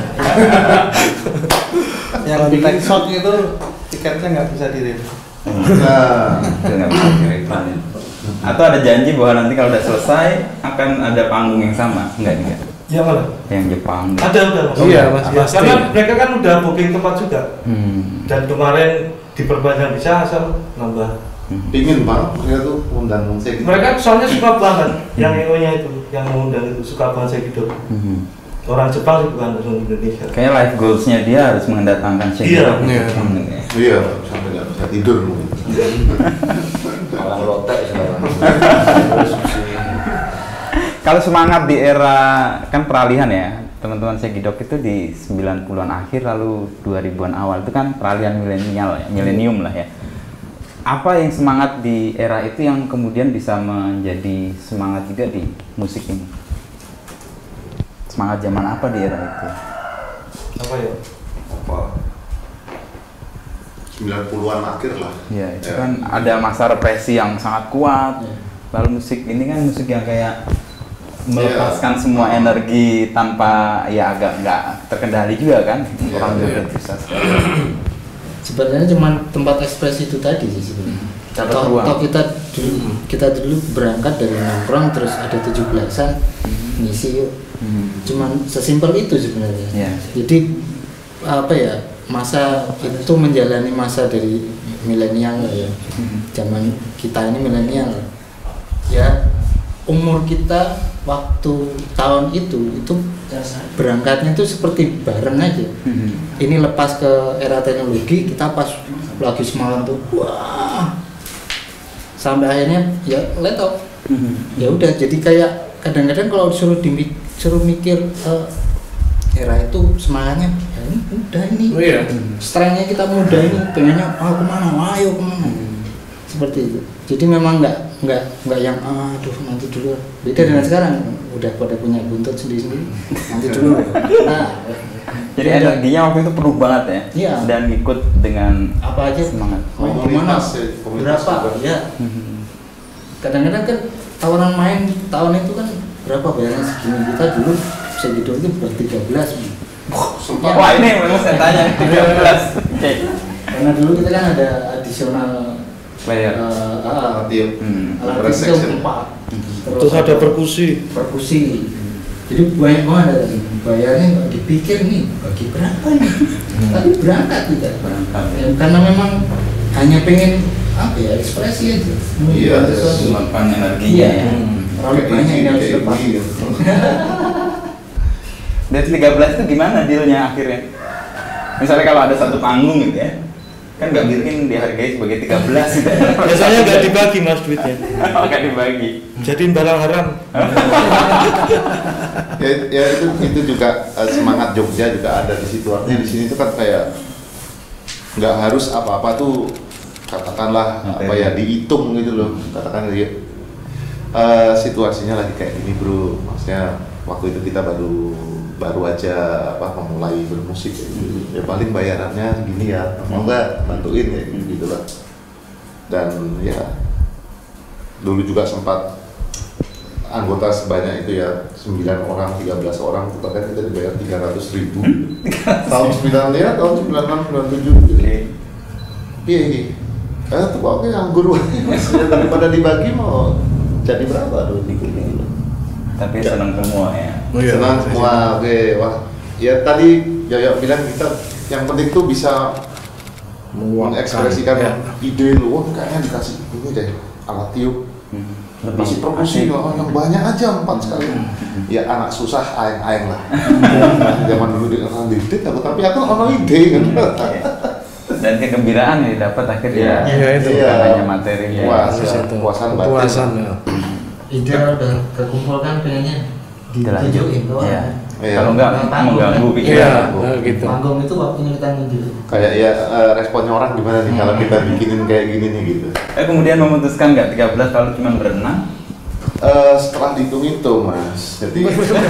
Yang bikin shot itu tiketnya nggak bisa di nah, Itu nggak bisa direkam. Atau ada janji bahwa nanti kalau udah selesai akan ada panggung yang sama? Enggak juga. Ya mana? Yang Jepang. Ada udah Mas. Iya, Mas, Ya, pasti. karena mereka kan udah booking tempat juga. Hmm. Dan kemarin diperpanjang bisa asal nambah. pingin banget mereka tuh undang musik. Mereka soalnya suka banget yang E O-nya itu, yang mengundang itu suka banget saya gitu. Hmm. Orang Jepang sih bukan orang Indonesia. Kayaknya life goals-nya dia harus mendatangkan Shake Iya. It Off. Iya. Hmm. Iya, sampai nggak bisa tidur mungkin. Malah lotek sekarang. Kalau semangat di era kan peralihan ya, teman-teman saya Gidok itu di sembilan puluhan akhir lalu dua ribuan awal itu kan peralihan milenial ya, milenium lah ya. Apa yang semangat di era itu yang kemudian bisa menjadi semangat juga di musik ini? Semangat zaman apa di era itu? Apa ya? Apa? sembilan puluhan akhir lah. Ya, itu Ya. kan ada masa represi yang sangat kuat. Lalu musik ini kan musik yang kayak melepaskan semua energi tanpa ya agak nggak terkendali juga kan. Iya, Orang iya. juga susah sekali. Sebenarnya cuma tempat ekspresi itu tadi sih sebenarnya. Dapat Toh, ruang. toh kita dulu kita dulu berangkat dari nongkrong terus ada tujuh belasan ngisi yuk. Hmm. Cuman sesimpel itu sebenarnya. Iya. Jadi apa ya, masa itu menjalani masa dari milenial ya. Zaman kita ini milenial. Ya umur kita waktu tahun itu itu berangkatnya itu seperti bareng aja. Hmm. Ini lepas ke era teknologi, kita pas lagi semangat tuh wah, sampai akhirnya ya let off. Hmm. Ya udah, jadi kayak kadang-kadang kalau disuruh dimi, suruh mikir eh, era itu semangatnya ya ini udah ini Oh iya. strengthnya kita muda ini pengennya ah kemana, ayo kemana, seperti itu. Jadi memang nggak nggak nggak yang aduh nanti dulu, beda dengan sekarang udah pada punya buntut sendiri-sendiri nanti dulu. Nah, Jadi ya, energinya waktu itu penuh banget ya. Iya. Dan ikut dengan apa aja semangat. mau Komunitas gimana ya, komunitas berapa juga. ya. Hmm. Kadang-kadang kan tawaran main tahun itu kan berapa bayarnya segini, kita dulu segitu itu buat tiga belas. Sempat Wah ini memang saya tanya tiga belas. Oke. Karena dulu kita kan ada additional Player. eh, ah, tiup. Hmm. alat Press itu section. empat. Terus ada perkusi. perkusi. Jadi banyak banget ada bayarnya nggak dipikir nih bagi berapa nih, tapi berangkat kita. Berangkat. Ya, karena memang hanya pengen apa ya, ekspresi aja. Iya, Menunjukkan sesuatu. Meluapkan energinya Iya. ya. Terlalu banyak yang harus lepas. Dari tiga belas itu gimana dealnya akhirnya? Misalnya kalau ada satu panggung gitu ya, kan nggak mungkin dihargai sebagai tiga belas gitu. Biasanya nggak dibagi mas duitnya. Oh, nggak dibagi. Jadiin barang haram. ya, ya itu itu juga eh, semangat Jogja juga ada di situ. Artinya di sini tuh kan kayak nggak harus apa-apa tuh katakanlah Materi. apa ya dihitung gitu loh. Katakan ya, eh, situasinya lagi kayak gini bro. Maksudnya waktu itu kita baru baru aja apa memulai bermusik kayak gitu. Ya paling bayarannya gini ya, mau nggak bantuin ya gitu lah. Dan ya dulu juga sempat anggota sebanyak itu ya sembilan orang, tiga belas orang, bahkan kita dibayar tiga ratus ribu tahun sembilan ya, tahun sembilan enam, sembilan tujuh gitu. Iya ini, eh tuh oke nganggur daripada dibagi mau jadi berapa tuh gitu. Tapi senang semua ya. Oh iya. Senang semua, oke wah. Ya tadi Yaya bilang kita yang penting tuh bisa mengekspresikan Ya. ide lu, wah kayaknya dikasih ini deh alat tiup. Hmm. masih perkusi oh, yang banyak aja empat sekali. Ya anak susah aeng-aeng lah. Zaman dulu di orang didik aku tapi aku ono ide kan. Dan kegembiraan yang didapat akhirnya. Iya itu. Bukan hanya materi. Puas, Terus ya, itu. puasan batin. Kepuasan ya. Ideal udah kekumpulkan pengennya ditunjukin doang. Iya. Iya. Kalau enggak mengganggu Iya, pikiran. nah, gitu. Panggung itu waktunya kita nunjukin. Kayak ya eh, responnya orang gimana nih kalau kita bikinin kayak gini nih gitu. Eh kemudian memutuskan nggak tiga belas kalau cuma berenam? Eh, setelah dihitung-hitung mas, jadi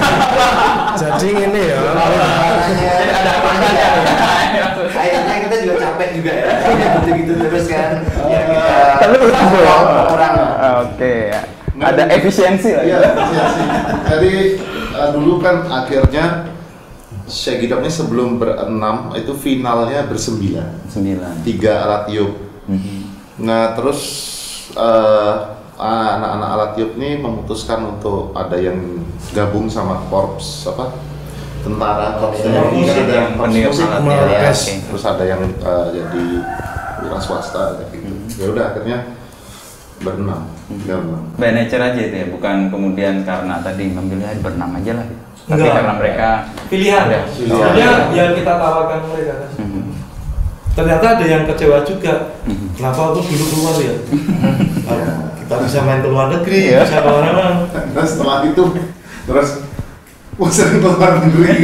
Jadi ini ya. Ada makanya. Kayaknya kita juga capek juga ya. Gitu-gitu terus kan. Ya kita. Tapi kurang. Kurang. Oke. Ada efisiensi lah. iya, iya sih. Jadi eh, dulu kan akhirnya Shaggy Dog ini sebelum berenam itu finalnya bersembilan, Sembilan. tiga alat tiup. Nah terus eh, anak-anak alat tiup ini memutuskan untuk ada yang gabung sama korps apa tentara korps Iya, TNI, musik, ada yang yang korps peniup musik, alat tiup. ya, Oke. terus ada yang eh, jadi wira swasta kayak gitu. Ya udah akhirnya berenam, tiga berenam. By nature aja itu ya, bukan kemudian karena tadi memilih "Ah, berenam aja lah. Tapi Enggak. karena mereka Pilihan. ada. Sebenarnya yang kita tawarkan mereka kan. Mhm. Ternyata ada yang kecewa juga. Mhm. Kenapa aku dulu keluar ya? Ah, kita bisa main ke luar negeri, Iya. bisa ke mana-mana. Nah setelah itu terus bosan ke luar negeri.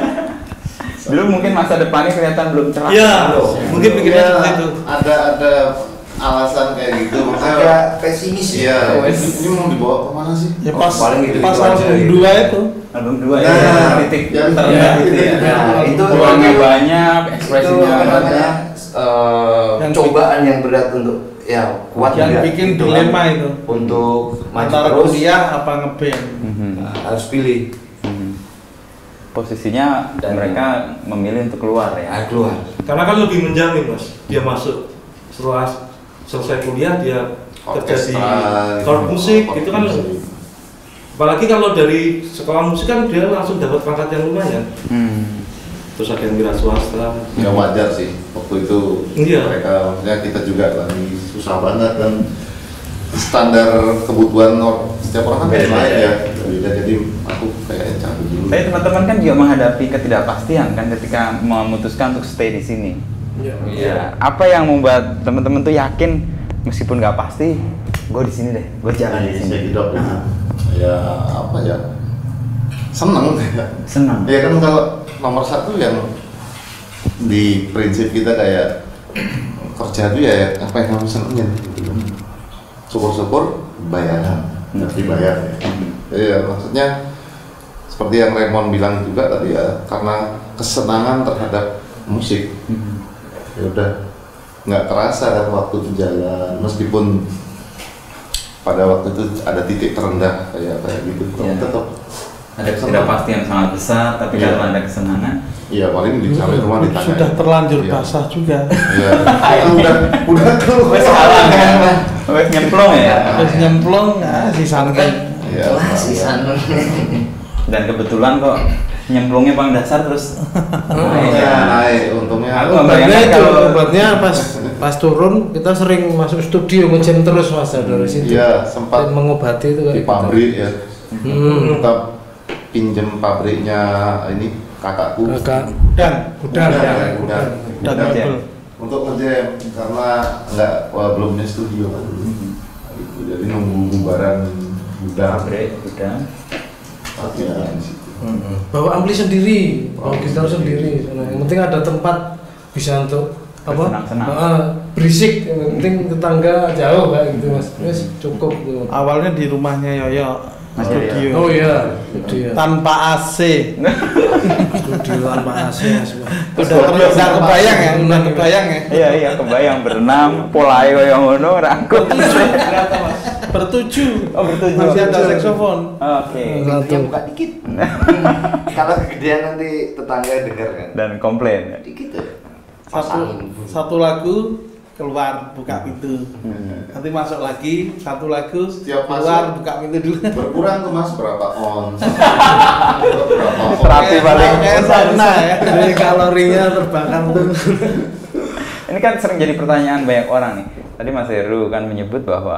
Dulu mungkin masa depannya kelihatan belum cerah. Iya, mungkin pikirnya Ya, seperti itu. Ada ada alasan kayak gitu. Maksudnya Agak pesimis iya, ya. ini, ini mau dibawa kemana sih? Ya pas paling gitu-gitu pas aja album gitu. dua itu. Album dua Nah, ya, titik yang- terendah ya, gitu ya. itu- Nah, itu Ruangnya itu- banyak, Itu ekspresinya apa namanya? ada. eh, Yang cobaan yang berat untuk ya kuat Yang juga, bikin gitu dilema kan. itu. Untuk maju Antara terus kuliah apa ngeband. Mhm. nah, harus pilih Mhm. Posisinya Dan- mereka memilih untuk keluar ya. ah, keluar. Karena kan lebih menjamin mas, dia masuk setelah selesai kuliah dia kerja di Orkestra, korps musik korps itu kan. musik. Apalagi kalau dari sekolah musik kan dia langsung dapat pangkat yang lumayan. Hmm. Terus ada yang wira swasta. Ya wajar sih waktu itu Iya. mereka maksudnya kita juga lagi susah banget kan standar kebutuhan or- setiap orang kan beda Beda-beda. ya beda jadi aku kayak cabut dulu. Tapi teman-teman kan juga menghadapi ketidakpastian kan ketika memutuskan untuk stay di sini. Iya. Apa yang membuat teman-teman tuh yakin meskipun nggak pasti, gue di sini deh, gue jalan di sini. Saya hidup ya apa ya seneng Senang. ya kan kalau nomor satu yang di prinsip kita kayak kerja itu ya apa yang kamu senengin gitu. Syukur-syukur bayaran nggak dibayar ya. Jadi ya, maksudnya seperti yang Raymond bilang juga tadi ya karena kesenangan terhadap musik ya udah nggak terasa kan waktu itu jalan meskipun pada waktu itu ada titik terendah kayak kayak gitu Iya. tetap Ada ketidakpastian sangat besar, tapi Iya. karena ada kesenangan. iya paling dicari rumah ditanya Sudah terlanjur Iya. basah juga. iya Itu udah udah keluar Wes kalah kan, wes nyemplung ya. Terus nyemplung, ah, si Sanken. iya Kelas di sana. Dan kebetulan kok nyemplungnya paling dasar terus. untungnya naik untungnya Aku nggak Obatnya bayangkan itu, kalau- obatnya pas pas turun kita sering masuk studio ngejam terus mas dari situ. iya sempat Dan mengobati itu kayak di gitu. pabrik ya Hmm. kita pinjem pabriknya ini kakakku Agak Dan, udah Udah, ya, udah. udah. dan Udah, mebel. untuk ngejam karena nggak wah, belum punya studio kan gitu. Jadi nunggu bubaran gudang Pabrik, udah. latihan di situ. Bawa ampli sendiri, bawa gitar sendiri. Yang penting ada tempat bisa untuk apa? Bersenang-senang. Ah, berisik. Yang penting tetangga jauh kayak gitu mas. Wes cukup. Gitu. Awalnya di rumahnya Yoyo, Mas studio. Oh iya, studio. Tanpa A C. Studio tanpa A C mas. Udah terus udah kebayang ya, udah kebayang ya. Iya iya kebayang berenam, polai yang ngono rangkut. Bertujuh. Oh bertujuh. Masih ada saksofon. Oke. Pintunya buka dikit. Kalau kegedean nanti tetangga dengar kan. Dan komplain. Dikit ya. Satu satu lagu keluar buka pintu. Hmm. Nanti masuk lagi satu lagu Setiap keluar masuk. buka pintu dulu. Berkurang tuh mas berapa on? berapa on? Terapi paling Kayak sauna ya. Jadi kalorinya terbakar tuh. Ini kan sering jadi pertanyaan banyak orang nih. Tadi Mas Heru kan menyebut bahwa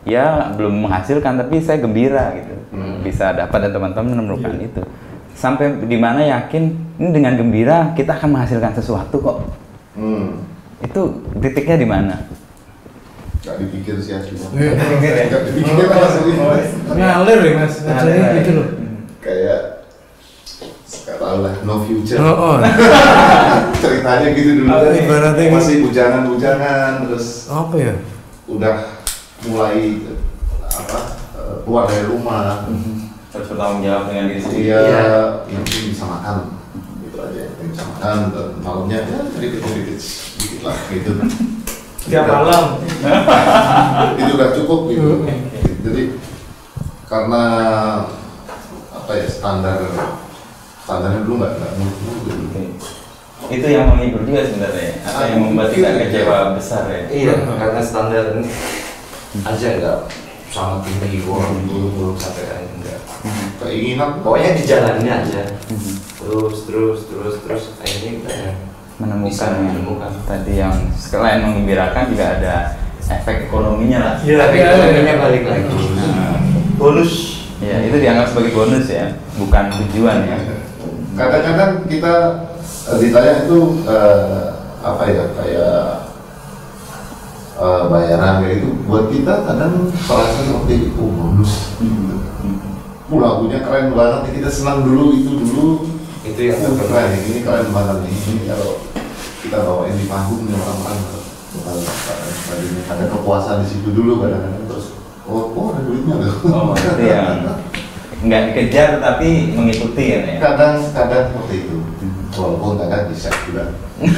ya belum menghasilkan tapi saya gembira gitu hmm. bisa dapat dan teman-teman menemukan yeah. itu sampai di mana yakin ini dengan gembira kita akan menghasilkan sesuatu kok hmm. itu titiknya di mana? Gak dipikir sih asli. Gak dipikir langsung ngalir ya mas, ngalir gitu loh. Kayak gak tau lah, no future. Oh, oh. Ceritanya gitu dulu. Ibaratnya masih bujangan-bujangan terus. Apa ya? Udah mulai apa keluar dari rumah. Harus bertanggung jawab dengan diri sendiri. Iya, yang penting bisa makan. Gitu aja, yang bisa makan. Malamnya ya sedikit-sedikit sedikit lah gitu. Tiap malam itu udah cukup gitu. Jadi karena apa ya standar standarnya dulu nggak nggak muluk gitu. Itu yang menghibur juga sebenarnya atau yang membuat kita kecewa besar ya. Iya, karena standar aja nggak sangat tinggi orang muluk-muluk sampai kayak enggak. Keinginan pokoknya dijalanin aja. Terus terus terus terus akhirnya kita ya menemukan, menemukan tadi yang selain menggembirakan juga ada efek ekonominya lah. Iya, efek ekonominya balik lagi. Nah, bonus. Ya itu dianggap sebagai bonus ya, bukan tujuan ya. Kadang-kadang kita uh, ditanya itu uh, apa ya kayak uh, bayaran kayak itu buat kita kadang terasa seperti itu bonus. Hmm. Hmm. Lagunya keren banget, kita senang dulu itu dulu. Itu yang oh, keren, ini keren banget nih. Ini kalau kita bawain di panggung nih orang-orang bakal ada kepuasan di situ dulu kadang-kadang terus oh, oh ada duitnya loh. Oh itu yang nggak dikejar tapi mengikuti ya. Kadang-kadang seperti itu, walaupun kadang bisa juga.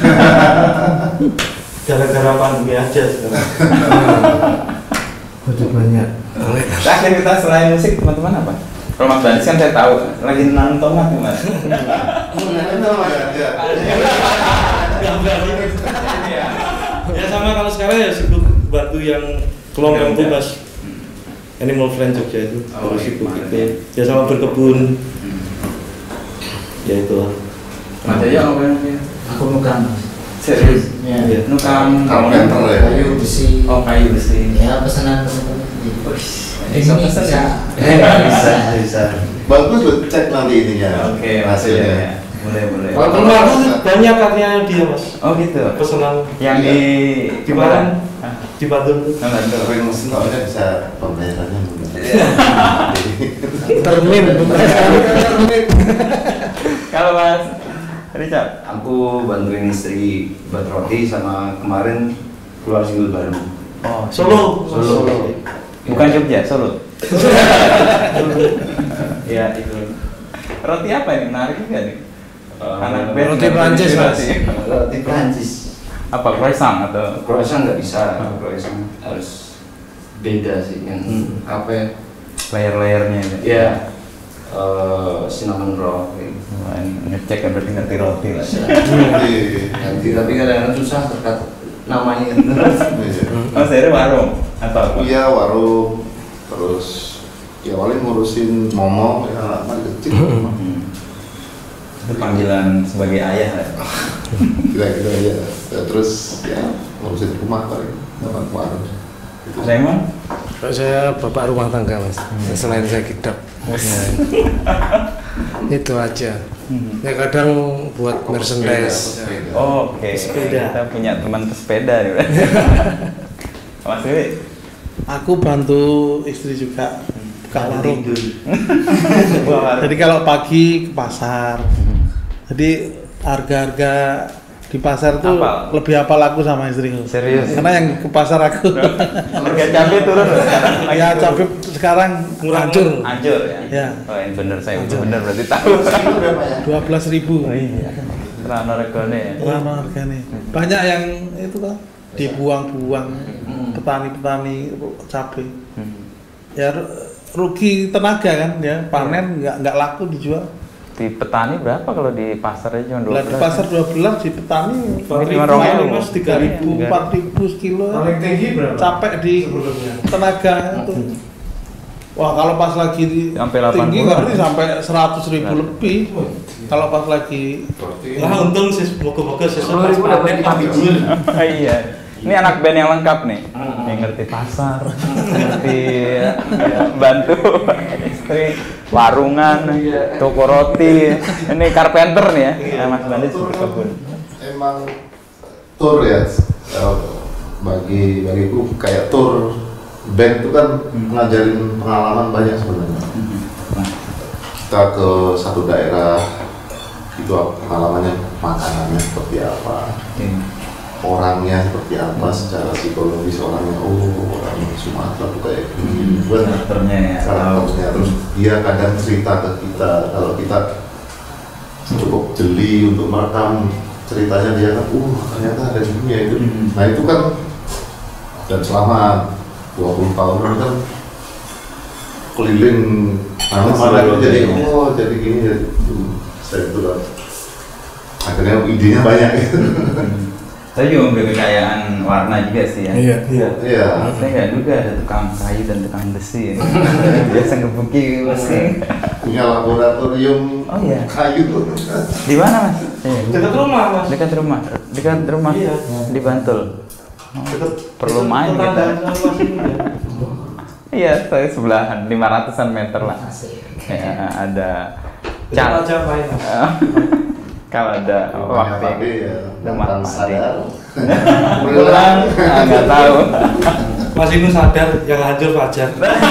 Gara-gara pandemi aja sekarang. Udah banyak. Aktivitas selain musik teman-teman apa? Kalau Mas Banis kan saya tahu lagi nanam tomat nih Mas. Nanam tomat ya. Ya sama kalau sekarang ya sibuk bantu yang kelompok itu Mas. Animal Friend Jogja itu harus sibuk gitu. Ya sama berkebun. Ya itu lah. Mas Jaya ngapain? Aku nukang mas. Serius? Iya. Nukang Carpenter ya. Kayu besi. Oh kayu besi. Ya pesanan teman-teman. Bisa pesan ya? Bisa, bisa. Bagus buat cek nanti ininya. Oke, hasilnya. Boleh, boleh. Kalau rumah aku banyak karyanya dia Mas. Oh gitu. Pesanan Yang di di mana? Di Bandung. Tapi mesin soalnya bisa pembayarannya mudah. Termin. Kalau Mas Richard, aku bantuin istri buat roti sama kemarin keluar single baru. oh Solo. Solo. bukan Jogja, Solo. Ya itu. Roti apa ini menarik juga nih? Uh, Anak roti Prancis Mas. Roti Prancis. Apa croissant atau? Croissant nggak bisa, croissant harus beda sih yang hmm. apa ya? Layer-layernya itu. Ya, uh, cinnamon roll. Wah, ngecek kan berarti ngerti roti lah. Nanti tapi kadang-kadang susah terkat namanya. Oh, saya warung atau apa? Iya warung, terus ya paling ngurusin momo ya anak kecil. Itu panggilan sebagai ayah lah. Kira-kira ya. Terus ya ngurusin rumah paling, dapat warung. Raymond? Kalau saya bapak rumah tangga Mas. Hmm. Selain saya kidap. Ya. Itu aja. Hmm. Ya kadang buat merchandise. Oh, oke. Okay. Sepeda. Kita punya teman pesepeda nih. Mas Dewi? Aku bantu istri juga buka warung. Jadi Jadi kalau pagi ke pasar. Jadi harga-harga di pasar tuh Apa? lebih hafal aku sama istriku. Serius? Karena yang ke pasar aku. harga cabai turun loh sekarang. Ya cabai sekarang hancur. Hancur ya? Ya. Oh ini bener, saya udah bener berarti tahu. dua belas ribu. Oh iya. Rana regane ya? Lama harganya. Banyak yang itu kan dibuang-buang petani-petani cabai. Ya rugi tenaga kan ya, panen nggak nggak laku dijual. Di petani berapa kalau di pasar aja cuma dua belas? Di pasar dua belas, di petani lima ribu, Mas, tiga ribu, empat ribu sekilo. Paling tinggi berapa? Capek di sebelumnya? Tenaga itu. Wah kalau pas lagi di Sampai delapan tinggi puluh. nggak nih sampai seratus ribu lebih. Kalau pas lagi Nah untung sih moga-moga sih sepuluh ribu dapat lima biji. Iya. Ini anak band yang lengkap nih. yang ngerti pasar, ngerti bantu istri, warungan, toko roti. Ini carpenter nih ya, Mas Bandi berkebun. Emang tour ya, bagi bagiku kayak tour band itu kan ngajarin pengalaman banyak sebenarnya. Kita ke satu daerah, itu pengalamannya, makanannya seperti apa, orangnya seperti apa, secara psikologis orangnya, oh orang Sumatera tuh kayak gini, karakternya ya, karakternya. Terus dia kadang cerita ke kita, kalau kita cukup jeli untuk merekam ceritanya, dia kan, uh ternyata ada dunia itu. Nah itu kan, dan selama dua puluh tahun kan keliling mana-mana itu jadi, oh jadi gini, jadi saya itu lah. Akhirnya idenya banyak gitu. Saya juga memberi kekayaan warna juga sih ya. Iya. Iya. Iya. Saya nggak duga ada tukang kayu dan tukang besi. Ya. Biasa ngebuki besi. Punya laboratorium Oh, iya. kayu. Di mana Mas? Iya. Dekat rumah Mas. Dekat rumah. Dekat rumah. Iya. Di Bantul. Oh, Dekat, perlu dekat main kita. tetanggaan sama Mas ini ya. Iya, saya sebelahan lima ratusan meter lah. Ya, ada Dekat aja main Mas. kalau ada waktu ya, Rumah datang Pak sadar. pulang ah, nggak tahu. Mas Inu sadar yang hancur Fajar.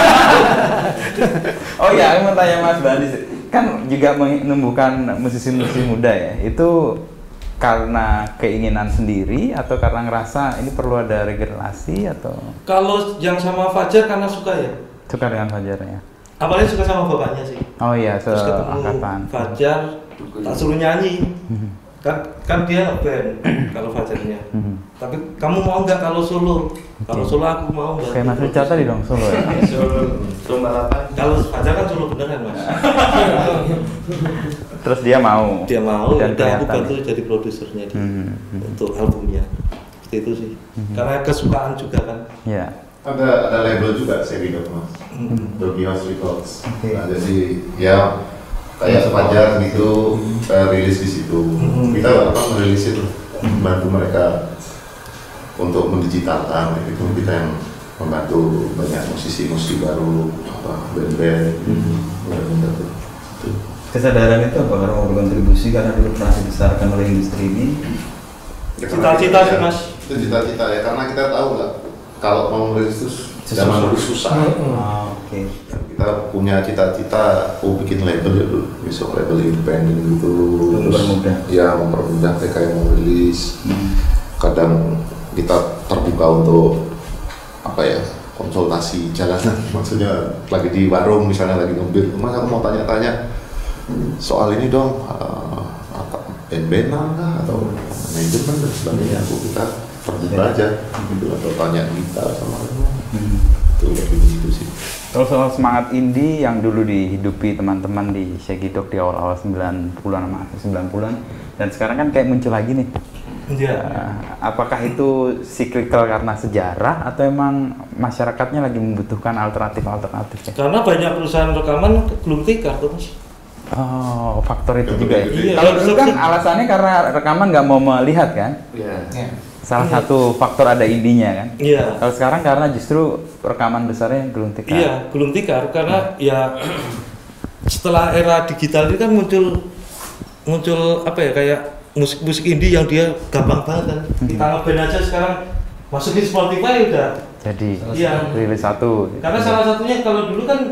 Oh ya, aku mau tanya Mas Bandi, kan juga menumbuhkan musisi-musisi muda ya, itu karena keinginan sendiri atau karena ngerasa ini perlu ada regenerasi atau Kalau yang sama Fajar karena suka ya. suka dengan Fajarnya? Awalnya suka sama bapaknya sih. Oh iya, Terus ketemu seangkatan. Fajar, tak suruh nyanyi. Kan kan dia band kalau Fajarnya. Mhm. Tapi kamu mau nggak kalau solo? Kalau solo aku mau. nggak? Kayak Mas Richard tadi dong, solo ya? Solo, solo balapan. Kalau Fajar kan solo beneran Mas. Terus dia mau? Dia mau. Dan Dan aku kelihatan. bantu jadi produsernya dia Mhm, mhm. untuk albumnya. Seperti itu sih. Karena kesukaan juga kan. Ya. Ada ada label juga Sevidok Mas, Dogi House Records. Nah, jadi ya kayak Fajar gitu, saya rilis di situ. Kita apa merilis itu, membantu mereka untuk mendigitalkan itu, kita yang membantu banyak musisi-musisi baru, apa band-band, band-band itu. Kesadaran itu apa? Karena mau berkontribusi karena dulu pernah dibesarkan oleh industri ini. Cita-cita sih, Mas. Itu cita-cita ya, karena kita tahu lah kalau mau merilis itu zaman dulu susah. Oh, Oke. Kita punya cita-cita, oh bikin label ya dulu, besok label independen gitu. Mempermudah. Ya mempermudah mereka yang mau rilis. Kadang kita terbuka untuk apa ya, konsultasi jalanan. Maksudnya lagi di warung misalnya lagi ngebir, mas aku mau tanya-tanya soal ini dong, uh, apa band-bandan kah atau manajemen dan sebagainya. Aku kita terbuka aja gitu, atau tanya gitar sama Hmm. itu lebih begitu sih. Kalau soal semangat indie yang dulu dihidupi teman-teman di Shaggy Dog di awal-awal sembilan puluhan sama akhir sembilan puluhan dan sekarang kan kayak muncul lagi nih. Iya. Uh, apakah itu cyclical karena sejarah atau emang masyarakatnya lagi membutuhkan alternatif-alternatif ya? Karena banyak perusahaan rekaman belum tikar tuh Mas. Oh, faktor itu juga ya. Iya. Kalau dulu kan alasannya karena rekaman nggak mau melihat kan? Iya. Salah satu faktor ada indinya kan? Iya. Kalau sekarang karena justru rekaman besarnya belum tikar. Iya, belum tikar karena ya setelah era digital ini kan muncul muncul apa ya, kayak musik-musik indie yang dia gampang banget kan. Kita ngeband aja sekarang masukin Spotify udah. Jadi Iya. rilis satu. Karena salah satunya kalau dulu kan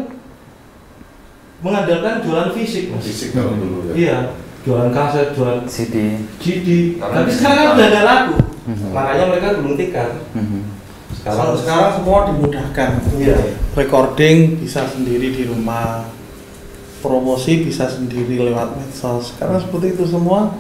mengandalkan jualan fisik Mas. Fisik kalau dulu ya. Iya, jualan kaset, jualan C D. C D. Tapi sekarang kan udah ada lagu. Mhm. Makanya mereka belum tikar. Mhm. Kalau sekarang semua dimudahkan. Iya. Recording bisa sendiri di rumah, promosi bisa sendiri lewat medsos. Sekarang seperti itu semua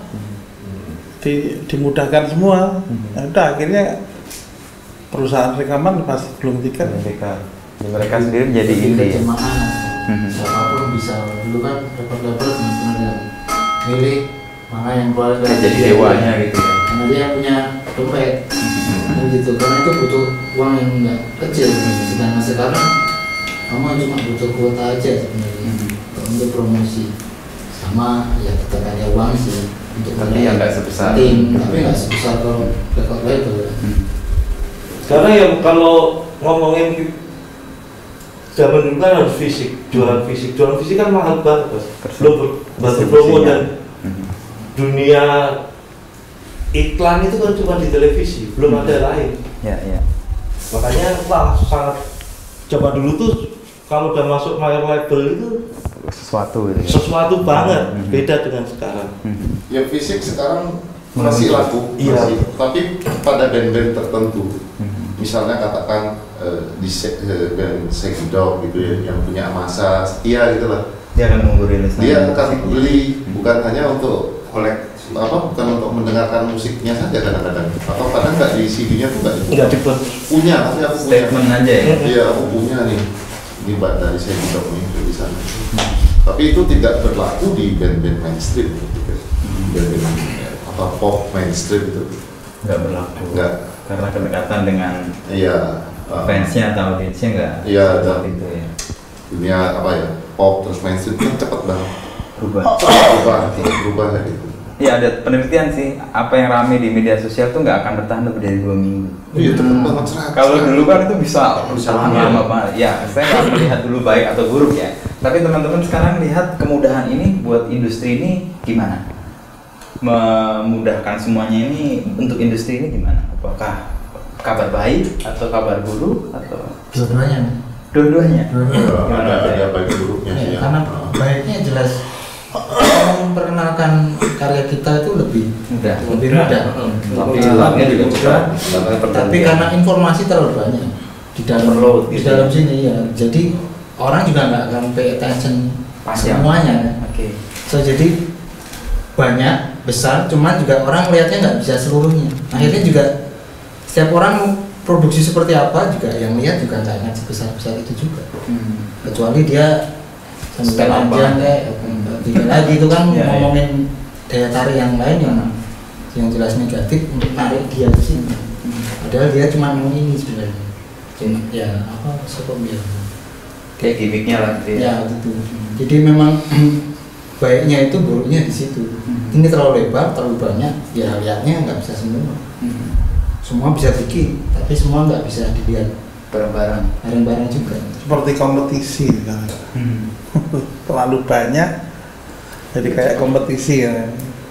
di, dimudahkan semua. Nah, udah akhirnya perusahaan rekaman pasti belum tikar. Belum tikar. Jadi mereka sendiri menjadi indie. Ya? Terjemahan Mhm. siapapun bisa. Dulu kan record-record sebenarnya milih mana yang keluar dari Jadi dia. dewanya gitu ya. Karena dia punya dompet kan gitu, karena itu butuh uang yang enggak kecil. Sedangkan sekarang kamu cuma butuh kuota aja sebenarnya untuk promosi, sama ya tetap ada uang sih untuk Tapi ya nggak sebesar. tim, tapi nggak sebesar kalau record label. Karena yang kalau ngomongin zaman dulu kan harus fisik, jualan fisik, jualan fisik kan mahal banget mas. Belum batu promo dan dunia iklan itu kan cuma di televisi, belum hmm. ada lain. Ya, ya. Makanya wah sangat coba dulu tuh kalau udah masuk mayor label itu sesuatu gitu ya? Sesuatu banget, hmm. beda dengan sekarang. Hmm. Ya fisik sekarang masih laku, iya. masih. Tapi pada band-band tertentu, hmm. misalnya katakan uh, di se uh, band Segidok gitu ya, yang punya masa setia gitu lah. Dia akan menunggu rilis. Dia akan beli bukan hanya untuk kolek apa, bukan untuk mendengarkan musiknya saja kadang-kadang, atau kadang nggak di C D-nya tuh nggak dibuat. Punya, tapi aku punya. Statement aja ya. Iya, aku punya nih. Ini buat dari Segidok nih tulisannya. Hmm. Tapi itu tidak berlaku di band-band mainstream gitu. Band-band apa pop mainstream itu nggak berlaku. Nggak. Karena kedekatan dengan iya fansnya atau audiensnya nggak. Iya, dan itu ya. Dunia apa ya, pop terus mainstream kan cepet banget Berubah. berubah berubah kayak gitu. Iya, ada penelitian sih, apa yang rame di media sosial tuh nggak akan bertahan lebih dari dua minggu. Iya, cepet banget serat. Kalau dulu kan itu bisa Bisa lama banget. Ya, saya nggak melihat dulu baik atau buruk ya. Tapi teman-teman sekarang lihat kemudahan ini buat industri ini gimana? Memudahkan semuanya ini untuk industri ini gimana? Apakah kabar baik atau kabar buruk atau Dua-duanya. dua-duanya? Dua-duanya. ada ada baik buruknya sih Ya, ya. karena baiknya jelas memperkenalkan karya kita itu lebih Mudah. lebih mudah. Tapi jelapnya juga mudah. Tapi karena informasi terlalu banyak di dalam Overload di gitu dalam ya. sini ya, jadi orang juga nggak akan pay attention Panjang. semuanya. Oke. So jadi banyak besar, cuman juga orang melihatnya nggak bisa seluruhnya. Akhirnya juga setiap orang produksi seperti apa juga yang lihat juga nggak akan sebesar-besar itu juga. Hmm. Kecuali dia Style sambil apa? aja kayak tiga lagi itu kan Ya, ya. ngomongin daya tarik yang lain yang yang jelas negatif untuk narik dia ke sini. Padahal dia cuma mau ini sebenarnya. Cuma ya apa sokong dia. Kayak gimmicknya lah gitu ya. Ya gitu. Jadi memang baiknya itu buruknya di situ. Hmm. Ini terlalu lebar, terlalu banyak, ya lihatnya nggak bisa semua. Hmm. Semua bisa bikin, tapi semua nggak bisa dilihat Bareng-bareng. bareng-bareng juga. Seperti kompetisi kan. Hmm. Terlalu banyak jadi kayak kompetisi ya.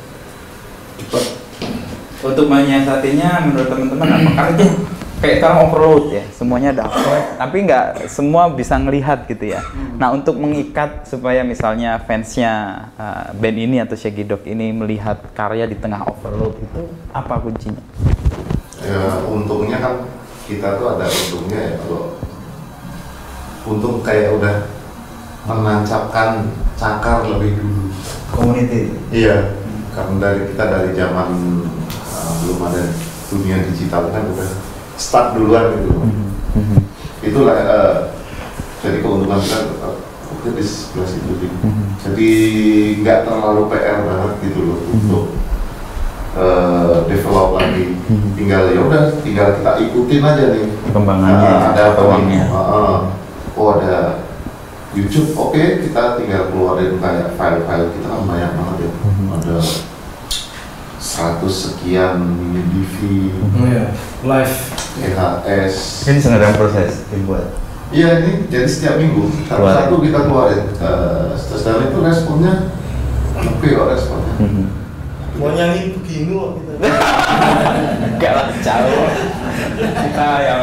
Untuk menyiasatinya menurut teman-teman apakah itu kayak sekarang overload ya, semuanya dapat tapi nggak semua bisa ngelihat gitu ya. Nah, untuk mengikat supaya misalnya fansnya uh, band ini atau Segidok ini melihat karya di tengah overload itu apa kuncinya? Ya, untungnya kan kita tuh ada untungnya ya, kalau untung kayak udah menancapkan cakar lebih dulu. Community. Iya, karena dari kita dari zaman uh, belum ada dunia digital kan udah start duluan gitu. Mm-hmm. Itulah uh, jadi keuntungan kita uh, di sebelah situ. Mm-hmm. Jadi nggak terlalu P R banget gitu loh Mm-hmm. untuk uh, develop lagi. Mm-hmm. Tinggal ya udah, tinggal kita ikutin aja nih. Perkembangannya, Uh, ada apa peluangnya. nih? Uh, uh, oh ada YouTube, oke okay, kita tinggal keluarin kayak file-file kita kan banyak banget ya. Mm-hmm. Ada seratus sekian mini D V, Oh ya, live. E H S. Ini sedang proses dibuat. Iya ini jadi setiap minggu satu-satu kita keluarin. Uh, terus dari itu responnya oke kok responnya. Mm-hmm. Mau nyanyi begini kok kita. Enggak lah, jauh. Kita yang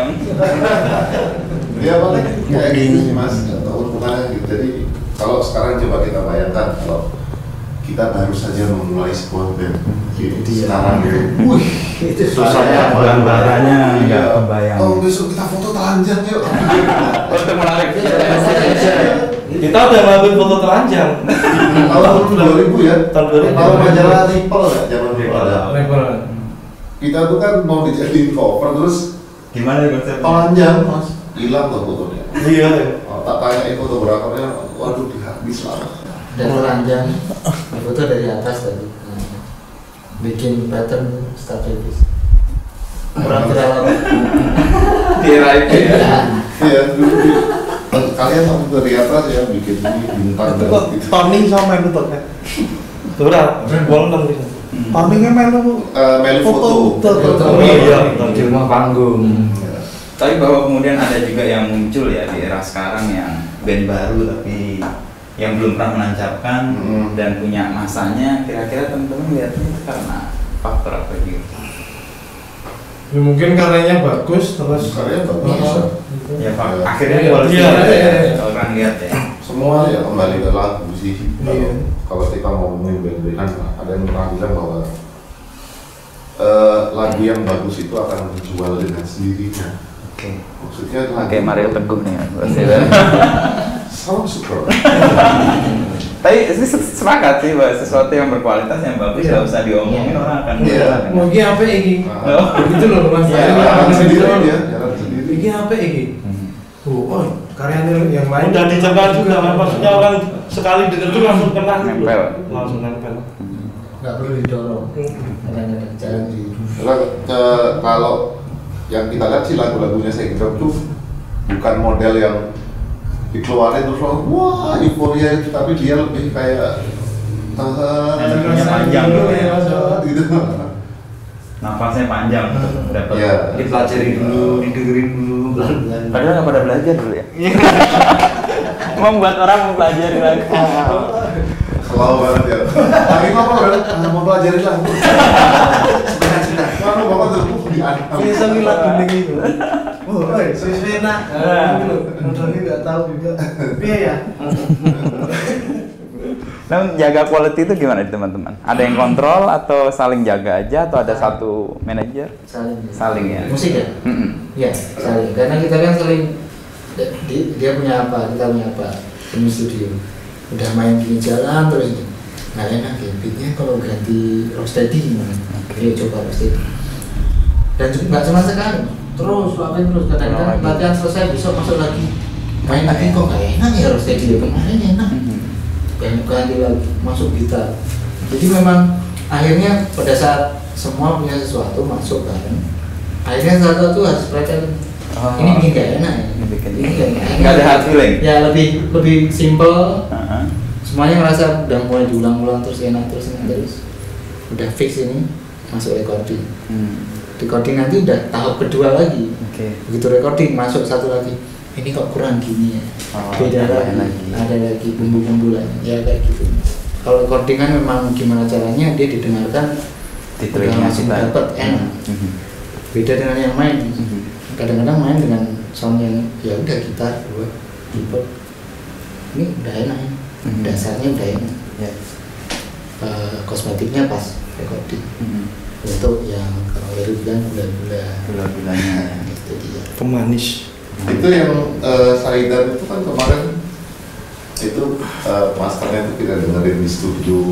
Ya paling kayak gitu sih mas, keuntungannya gitu. Jadi kalau sekarang coba kita bayangkan kalau kita baru saja memulai sebuah band, jadi sekarang gitu, wih, susahnya gambarannya nggak iya. kebayang. Oh besok kita foto telanjang yuk. Untuk menarik. Kita udah ngelakuin foto telanjang. Tahun dua ribu ya, Tahun dua ribu. Tahu majalah Ripple nggak zaman dulu ada. Level. Kita tuh kan mau dijadiin cover terus Gimana konsepnya? telanjang mas, hilang tuh fotonya. Iya. Oh, tak tanyain fotografernya, waduh dihabis lah. Dan telanjang foto dari atas tadi. Bikin pattern strategis. Kurang viral. Di era itu ya. Iya dulu di- kalian waktu dari atas ya bikin ini bintang Itu dan kok gitu. Tony sama melu tuh kan. Berat. Wong enam gitu. Tony kan melu Eh, melu foto. foto. Oh iya. Di rumah panggung. Tapi bahwa kemudian ada juga yang muncul ya di era sekarang yang band baru tapi yang belum pernah menancapkan hmm. dan punya masanya, kira-kira teman-teman lihatnya itu karena faktor apa gitu? Ya, mungkin karyanya bagus terus karyanya bagus oh, ya pak ya. akhirnya ya, kualitas ya, ya, ya, ya. orang lihat ya semua ya kembali ke lagu sih. Iya. Kalau kita mau ngomongin band-band kan ada yang pernah bilang bahwa uh, lagu yang bagus itu akan menjual dengan sendirinya. oke okay. Maksudnya lagu kayak Mario Teguh nih sama super. Tapi ini sepakat sih bahwa sesuatu yang berkualitas yang bagus nggak usah diomongin Iya. orang akan Iya. menggunakan. mungkin apa ini Oh. begitu loh mas Iya, Jalan Saya sendiri bilang, dia, jalan sendiri. ini apa ini Hmm. oh, oh karyanya yang lain Udah dicekan juga kan, maksudnya orang sekali denger tuh langsung kena gitu. Nempel. Langsung nempel. nggak perlu didorong karena ada jalan di Karena ke- kalau yang kita lihat sih lagu-lagunya saya kira tuh bukan model yang dikeluarin terus langsung wah euforia itu, tapi dia lebih kayak Energinya panjang gitu ya. gitu. Nafasnya panjang untuk dapat Iya. Dipelajari dulu, didengerin dulu, pelan-pelan. padahal nggak pada belajar dulu ya membuat orang mempelajari lagi Selalu banget ya. Lagi apa bro? Ah, mau pelajarin lah. Sebentar, sebentar. Kalau bapak terus di anak. ini sambil lagu itu oh oi sesuai nak udah nggak tahu juga iya ya. Nah, jaga quality itu gimana di teman-teman? Ada yang kontrol atau saling jaga aja atau ada satu manajer? saling Saling ya. musik ya Mm-mm. ya saling karena kita kan saling di- dia punya apa kita punya apa ini studio udah main gini jalan terus itu nggak enak ya beatnya kalau ganti rocksteady gimana ayo coba rocksteady dan juga nggak cuma sekali terus lakuin terus kadang-kadang lagi. latihan selesai besok masuk lagi main lagi kok nggak enak ya rocksteady ya kemarin enak Mhm. ganti ganti lagi masuk gitar jadi memang akhirnya pada saat semua punya sesuatu masuk kan akhirnya satu-satu harus pelajari Oh. ini bikin gak enak ya Ini bikin ini gak enak nggak ada hard feeling. ya lebih lebih simple Uh-huh. semuanya ngerasa udah mulai diulang-ulang terus enak terus enak terus udah fix ini masuk recording Hmm. recording nanti udah tahap kedua lagi Oke. begitu recording masuk satu lagi ini kok kurang gini ya Oh, beda tambahin lagi. lagi. ada lagi bumbu-bumbu lain ya kayak gitu kalau recording kan memang gimana caranya dia didengarkan Di udah telinga langsung kita. dapat enak Mhm. beda dengan yang main Mhm. kadang-kadang main dengan sound yang ya udah gitar dua keyboard ini udah enak ya. Mhm. Dasarnya udah enak Ya. Eh, kosmetiknya pas recording Mhm. untuk yang kalau Heru bilang gula-gula Gula-gulanya. itu dia Pemanis. Itu yang uh, Saidan itu kan kemarin itu uh, masternya itu kita dengerin di studio.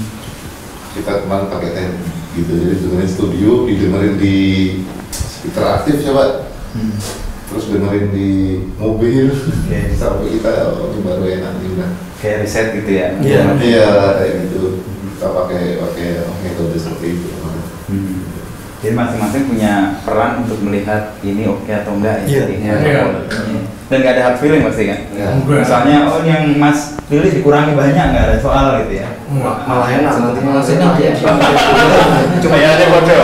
Kita kemarin pakai ten gitu, jadi dengerin studio, didengerin di speaker aktif coba, hmm. terus dengerin di mobil, Oke. sampai kita oh, ini baru enak juga. Kayak riset gitu ya. Iya. Iya kayak gitu, kita pakai pakai metode seperti itu. Hmm. Jadi masing-masing punya peran untuk melihat ini oke atau enggak ya. Iya. jadinya. Iya. Dan nggak ada hard feeling pasti kan. Ya. Misalnya oh ini yang Mas pilih dikurangi banyak nggak ada soal gitu ya. Enggak. Malah enak nanti. Malah enak ya. Cuma ya ada bodoh.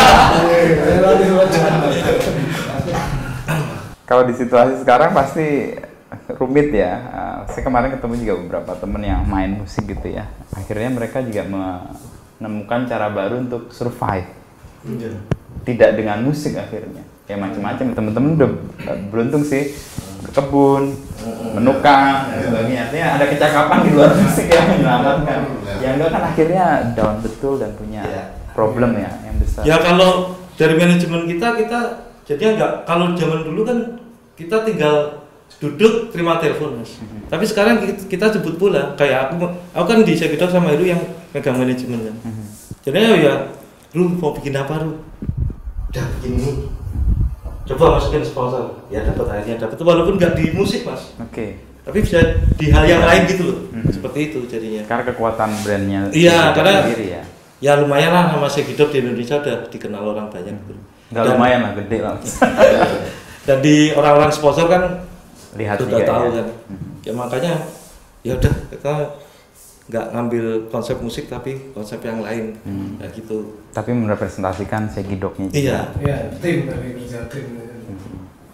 Kalau di situasi sekarang pasti rumit ya. Uh, saya kemarin ketemu juga beberapa temen yang main musik gitu ya. Akhirnya mereka juga menemukan cara baru untuk survive. Tidak dengan musik akhirnya. Ya macam-macam. Temen-temen udah beruntung sih ke kebun, menukang, dan sebagainya. Artinya ada kecakapan di luar musik yang menyelamatkan. Yang enggak kan akhirnya down betul dan punya Iya. problem ya yang besar. Ya kalau dari manajemen kita kita jadinya enggak, kalau zaman dulu kan kita tinggal duduk terima telepon mas. Mhm. Tapi sekarang kita, kita jemput bola. Kayak aku, aku kan di Sekidok sama Heru yang megang manajemen kan. Mhm. Jadinya ya, Ru mau bikin apa Ru? Udah bikin ini. Coba masukin sponsor. Ya dapat akhirnya dapat. Walaupun nggak di musik mas. Oke. Tapi bisa di hal yang lain gitu loh. Mhm. Seperti itu jadinya. Karena kekuatan brandnya Iya, karena- sendiri ya. Ya lumayan lah nama Sekidok di Indonesia udah dikenal orang banyak gitu. Nggak Dan- lumayan lah, gede lah. Dan di orang-orang sponsor kan Lihat sudah juga tahu ya. kan. Ya makanya ya udah kita nggak ngambil konsep musik tapi konsep yang lain. Hmm. Ya gitu. Tapi merepresentasikan Sekidoknya juga. Iya. Ya, tim dari kerja tim.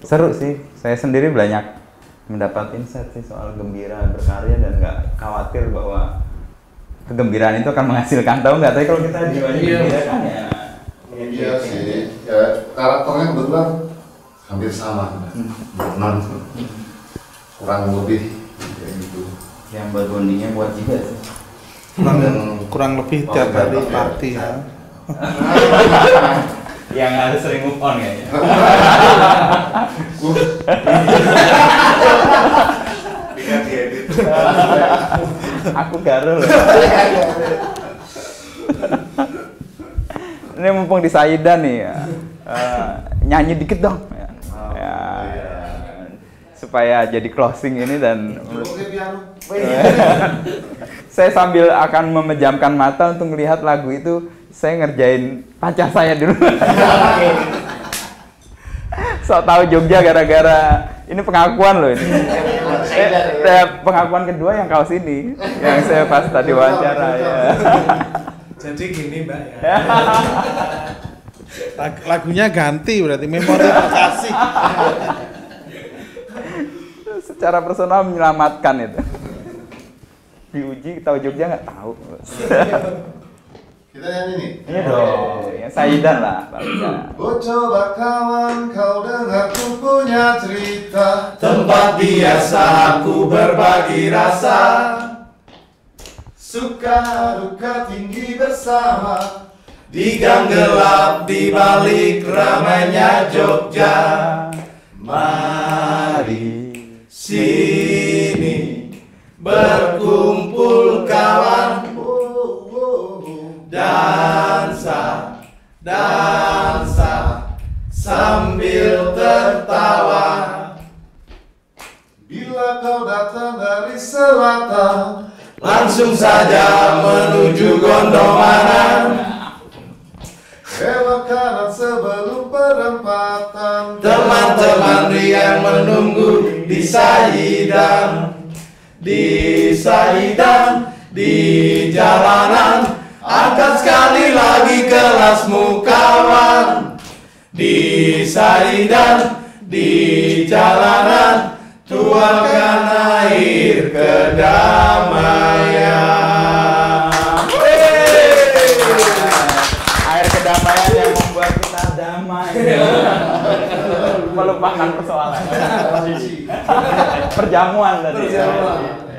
Seru sih, saya sendiri banyak mendapat insight sih soal gembira berkarya dan nggak khawatir bahwa kegembiraan itu akan menghasilkan, tahu nggak? Tapi kalau kita jiwanya gembira kan ya. Iya sih, ya karakternya kebetulan hampir sama, non kurang lebih kayak gitu. Yang berbondingnya buat juga sih. Kurang, kurang lebih tiap hari party ya. Yang harus sering move on kayaknya. Aku garu loh. Ini mumpung di Saidan nih ya. Uh, nyanyi dikit dong ya. Ya, supaya jadi closing ini dan saya sambil akan memejamkan mata untuk melihat lagu itu, saya ngerjain pacar saya dulu. So tahu Jogja gara-gara ini pengakuan loh ini. Eh, eh, pengakuan kedua yang kaos ini, yang saya pas tadi wawancara ya. Jadi gini Mbak ya. Lag- lagunya ganti berarti memori terkasih. Secara personal menyelamatkan itu. Diuji tahu Jogja nggak tahu. Kita nyanyi nih. Iya dong, yang Saidan lah paling. Oh coba kawan kau dengar ku punya cerita, tempat biasa aku berbagi rasa, suka duka tinggi bersama, di gang gelap di balik ramainya Jogja. Mari sini berkumpul kawan, dansa, dansa sambil tertawa. Bila kau datang dari selatan, langsung saja menuju Gondomanan. belok kanan sebelum perempatan, Teman-teman yang menunggu di Saidan, di Saidan, di jalanan. Angkat sekali lagi kelasmu kawan, di Saidan, di jalanan. Tuangkan air kedamaian. Air kedamaian yang membuat kita damai. Melupakan persoalan. Perjamuan tadi.